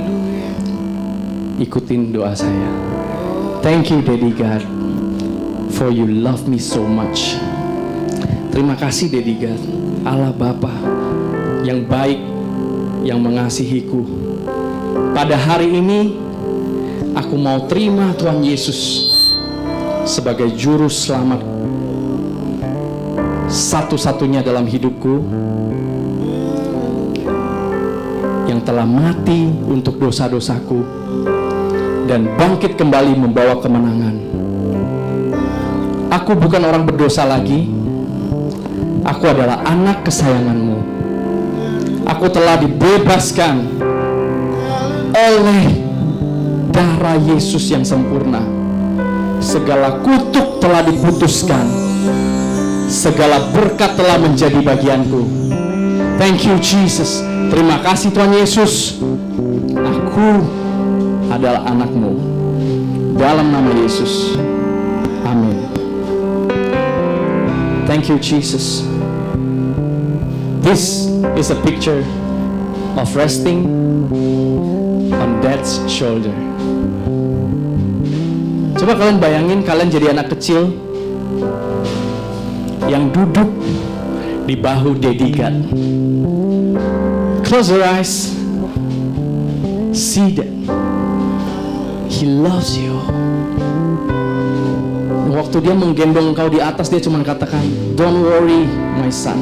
Ikutin doa saya. Thank you Daddy God, for you love me so much. Terima kasih Daddy God, Allah Bapa yang baik, yang mengasihiku. Pada hari ini aku mau terima Tuhan Yesus sebagai juru selamat satu-satunya dalam hidupku, yang telah mati untuk dosa-dosaku dan bangkit kembali membawa kemenangan. Aku bukan orang berdosa lagi. Aku adalah anak kesayanganmu. Aku telah dibebaskan oleh darah Yesus yang sempurna. Segala kutuk telah diputuskan. Segala berkat telah menjadi bagianku. Thank you Jesus. Terima kasih Tuhan Yesus. Aku adalah anakmu. Dalam nama Yesus. Amin. Thank you Jesus. This is a picture of resting on Dad's shoulder. Coba kalian bayangin kalian jadi anak kecil yang duduk di bahu Daddy God. Close your eyes. See that He loves you. Waktu dia menggendong engkau di atas, dia cuma katakan, don't worry my son,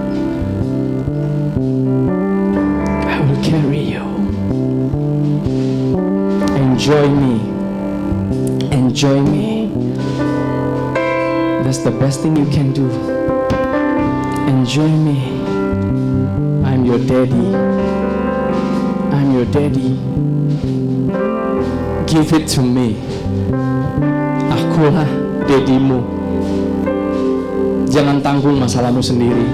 I will carry you. Enjoy me. Enjoy me. That's the best thing you can do. Enjoy me. I'm your daddy. I'm your daddy. Give it to me. Akulah dedimu. Jangan tanggung masalahmu sendiri.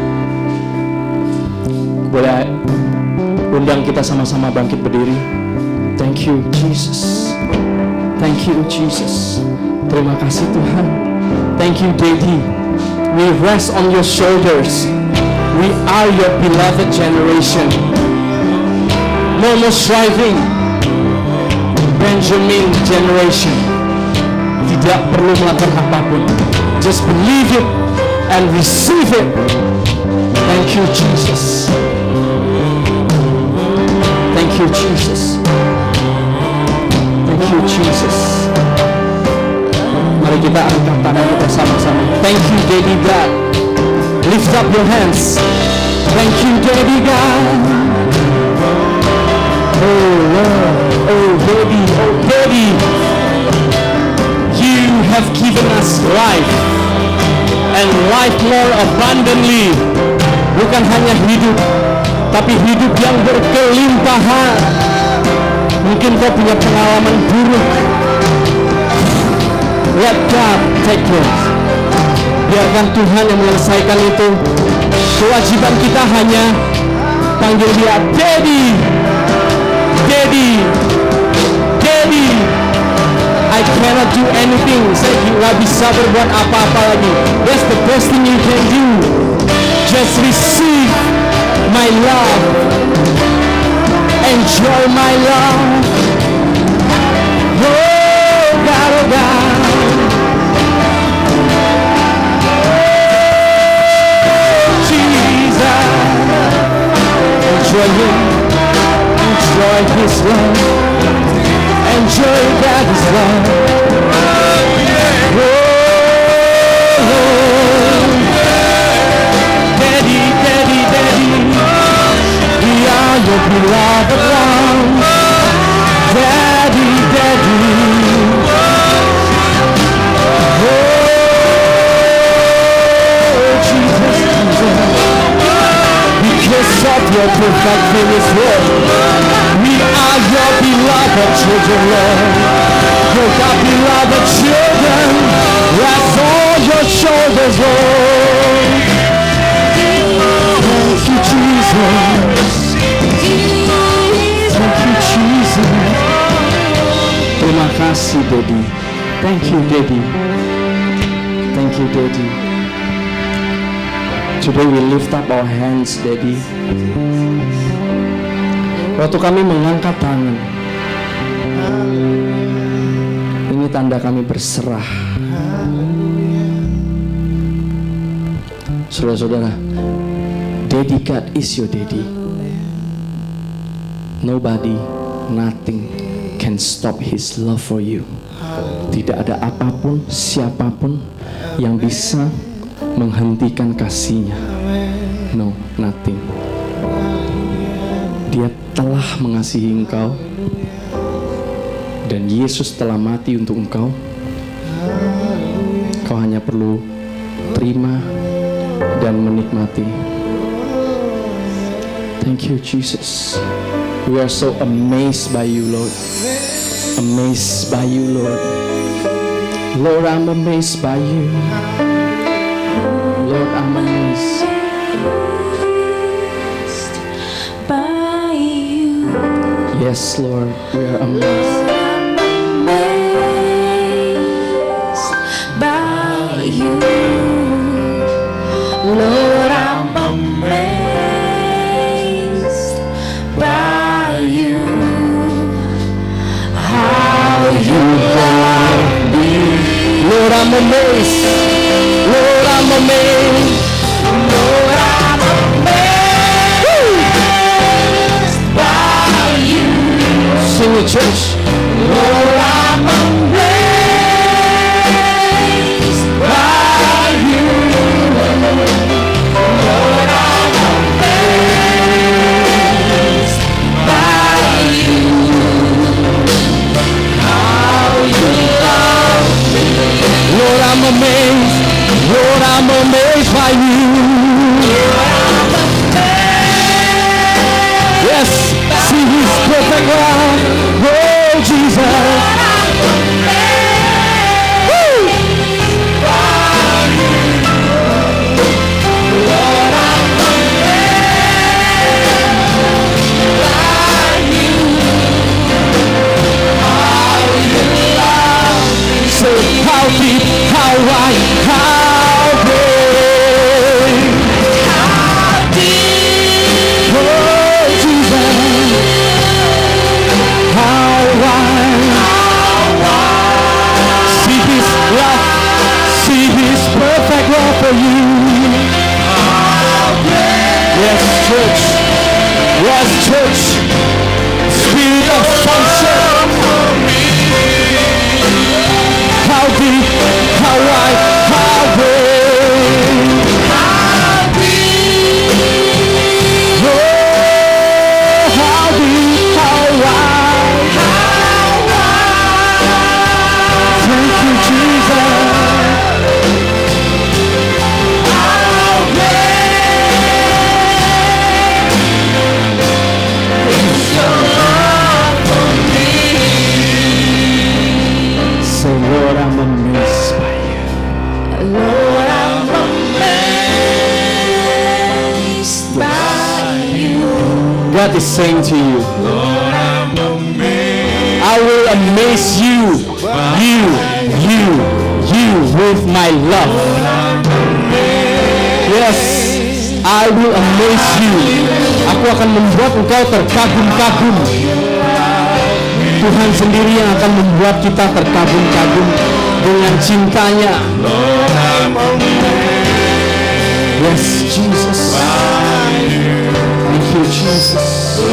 Boleh undang kita sama-sama bangkit berdiri. Thank you Jesus. Thank you Jesus. Terima kasih Tuhan. Thank you Daddy. We rest on your shoulders. We are your beloved generation. No more striving. Benjamin generation. Tidak perlu melakukan apapun. Just believe it and receive it. Thank you Jesus. Thank you Jesus. Thank you Jesus. Mari kita angkat tangan kita sama-sama. Thank you Daddy God. Lift up your hands. Thank you Daddy God. Oh Lord, oh Daddy, oh Daddy. You have given us life, and life more abundantly. Bukan hanya hidup, tapi hidup yang berkelimpahan. Mungkin kau punya pengalaman buruk. Let God take it. Biarkan Tuhan yang menyelesaikan itu. Kewajiban kita hanya panggil dia Daddy. Daddy, Daddy, I cannot do anything. Saya nggak bisa berbuat apa-apa lagi. That's the best thing you can do. Just receive my love. Enjoy my love. Oh God, oh God. Jesus, enjoy Him. Enjoy His love. Enjoy God's love. Oh, Daddy, Daddy, Daddy, we are your beloved ones. Daddy, Daddy. Oh, Jesus, Jesus. Because of your perfect finished work, we are your beloved children, Lord. Your God beloved children, rest on your shoulders, Lord. Thank you, Jesus. Thank you, Jesus. Terima kasih, Daddy. Thank you, Daddy. Thank you, Daddy. Today we lift up our hands, Daddy. Waktu kami mengangkat tangan, ini tanda kami berserah. Saudara-saudara, Daddy God is your Daddy. Nobody, nothing can stop His love for you. Tidak ada apapun, siapapun yang bisa menghentikan kasih-Nya. No, nothing. Dia telah mengasihi engkau, dan Yesus telah mati untuk engkau. Kau hanya perlu terima dan menikmati. Thank you, Jesus. We are so amazed by you, Lord. Amazed by you, Lord. Lord, I'm amazed by you. Lord, I'm amazed. Yes, Lord, we are amazed. Amazed by you, Lord. I'm amazed by you. How you love me, Lord, I'm amazed. Lord, I'm amazed. Lord. I'm amazed by you. Sing it, church. Lord, I'm amazed by you. Lord, I'm amazed by you. How you love me. Lord, I'm amazed. Lord, I'm amazed by you. Lord, I'm amazed. Yes, see His perfect love. Oh, Jesus. Lord, I'm amazed by you. Lord, I'm amazed by you. How you love me. Say, how deep, how wide, how great. How deep. Oh, Jesus. How wide. See His love. See His perfect love for you. Yes, church. Yes, church. Spirit of sonship. How deep, how wide, how great. Oh, how deep, how wide. Thank you, Jesus. Say, Lord, I'm amazed by you. Lord, I'm amazed by you. God is saying to you, Lord, I'm amaze you, you, you, you with my love. Yes, I will amaze you. Aku akan membuat engkau terkagum-kagum. Tuhan sendiri yang akan membuat kita terkagum-kagum dengan cintanya. Yes, Jesus. Thank you, Jesus.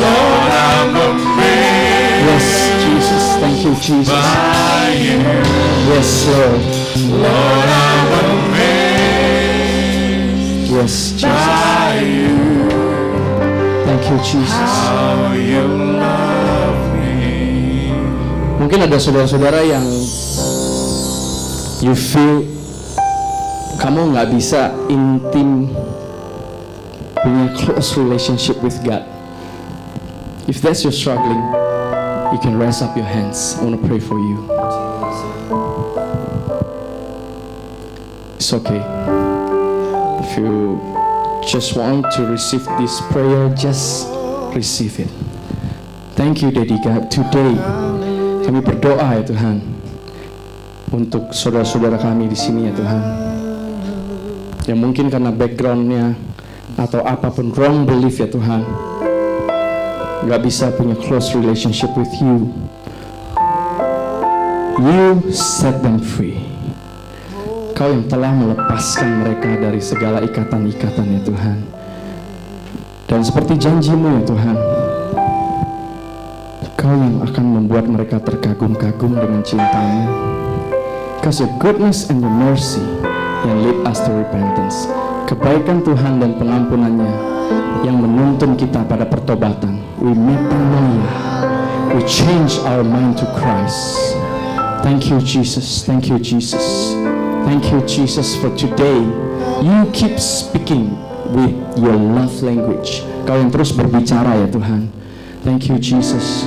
Yes, Jesus. Thank you, Jesus. Yes, Lord. Yes, Jesus. Thank you, Jesus. Mungkin ada saudara-saudara yang you feel kamu nggak bisa intim punya close relationship with God. If that's your struggling, you can raise up your hands. I want to pray for you. It's okay. If you just want to receive this prayer, just receive it. Thank you, Daddy God. Today, kami berdoa ya Tuhan untuk saudara-saudara kami di sini ya Tuhan, yang mungkin karena backgroundnya atau apapun wrong belief ya Tuhan, gak bisa punya close relationship with you. You set them free. Kau yang telah melepaskan mereka dari segala ikatan-ikatan ya Tuhan. Dan seperti janjimu ya Tuhan, Kau yang akan membuat mereka terkagum-kagum dengan cintamu. Because your goodness and your mercy yang lead us to repentance. Kebaikan Tuhan dan pengampunannya yang menuntun kita pada pertobatan. We metanoia. We change our mind to Christ. Thank you Jesus. Thank you Jesus. Thank you Jesus for today. You keep speaking with your love language. Kau yang terus berbicara ya Tuhan. Thank you Jesus.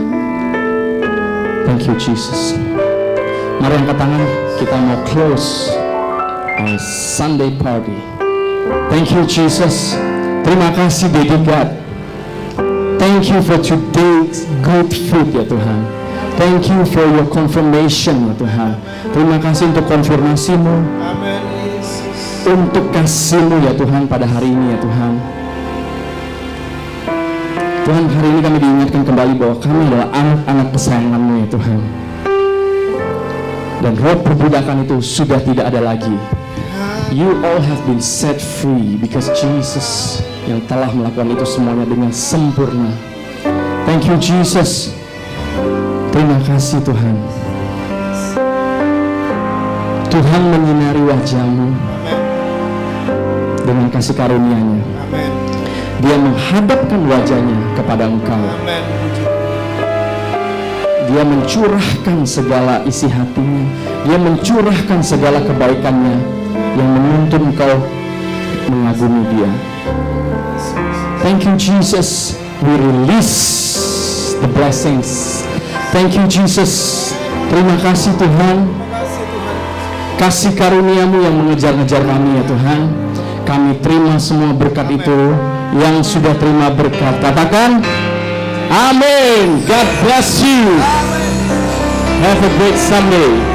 Thank you Jesus. Mari angkat tangan, kita mau close our Sunday party. Thank you Jesus. Terima kasih Daddy God. Thank you for today's good food ya Tuhan. Thank you for your confirmation ya Tuhan. Terima kasih untuk konfirmasimu. Untuk kasihmu ya Tuhan pada hari ini ya Tuhan. Tuhan, hari ini kami diingatkan kembali bahwa kami adalah anak-anak kesayangan-Mu ya Tuhan. Dan roh perbudakan itu sudah tidak ada lagi. You all have been set free because Jesus yang telah melakukan itu semuanya dengan sempurna. Thank you Jesus. Terima kasih Tuhan. Tuhan menyinari wajah-Mu dengan kasih karunia-Nya. Dia menghadapkan wajahnya kepada Engkau. Dia mencurahkan segala isi hatinya. Dia mencurahkan segala kebaikannya yang menuntun Engkau mengagumi Dia. Thank you Jesus. We release the blessings. Thank you Jesus. Terima kasih Tuhan. Kasih karunia-Mu yang mengejar-ngejar kami ya Tuhan. Kami terima semua berkat itu. Yang sudah terima berkat, katakan amin. God bless you. Have a great Sunday.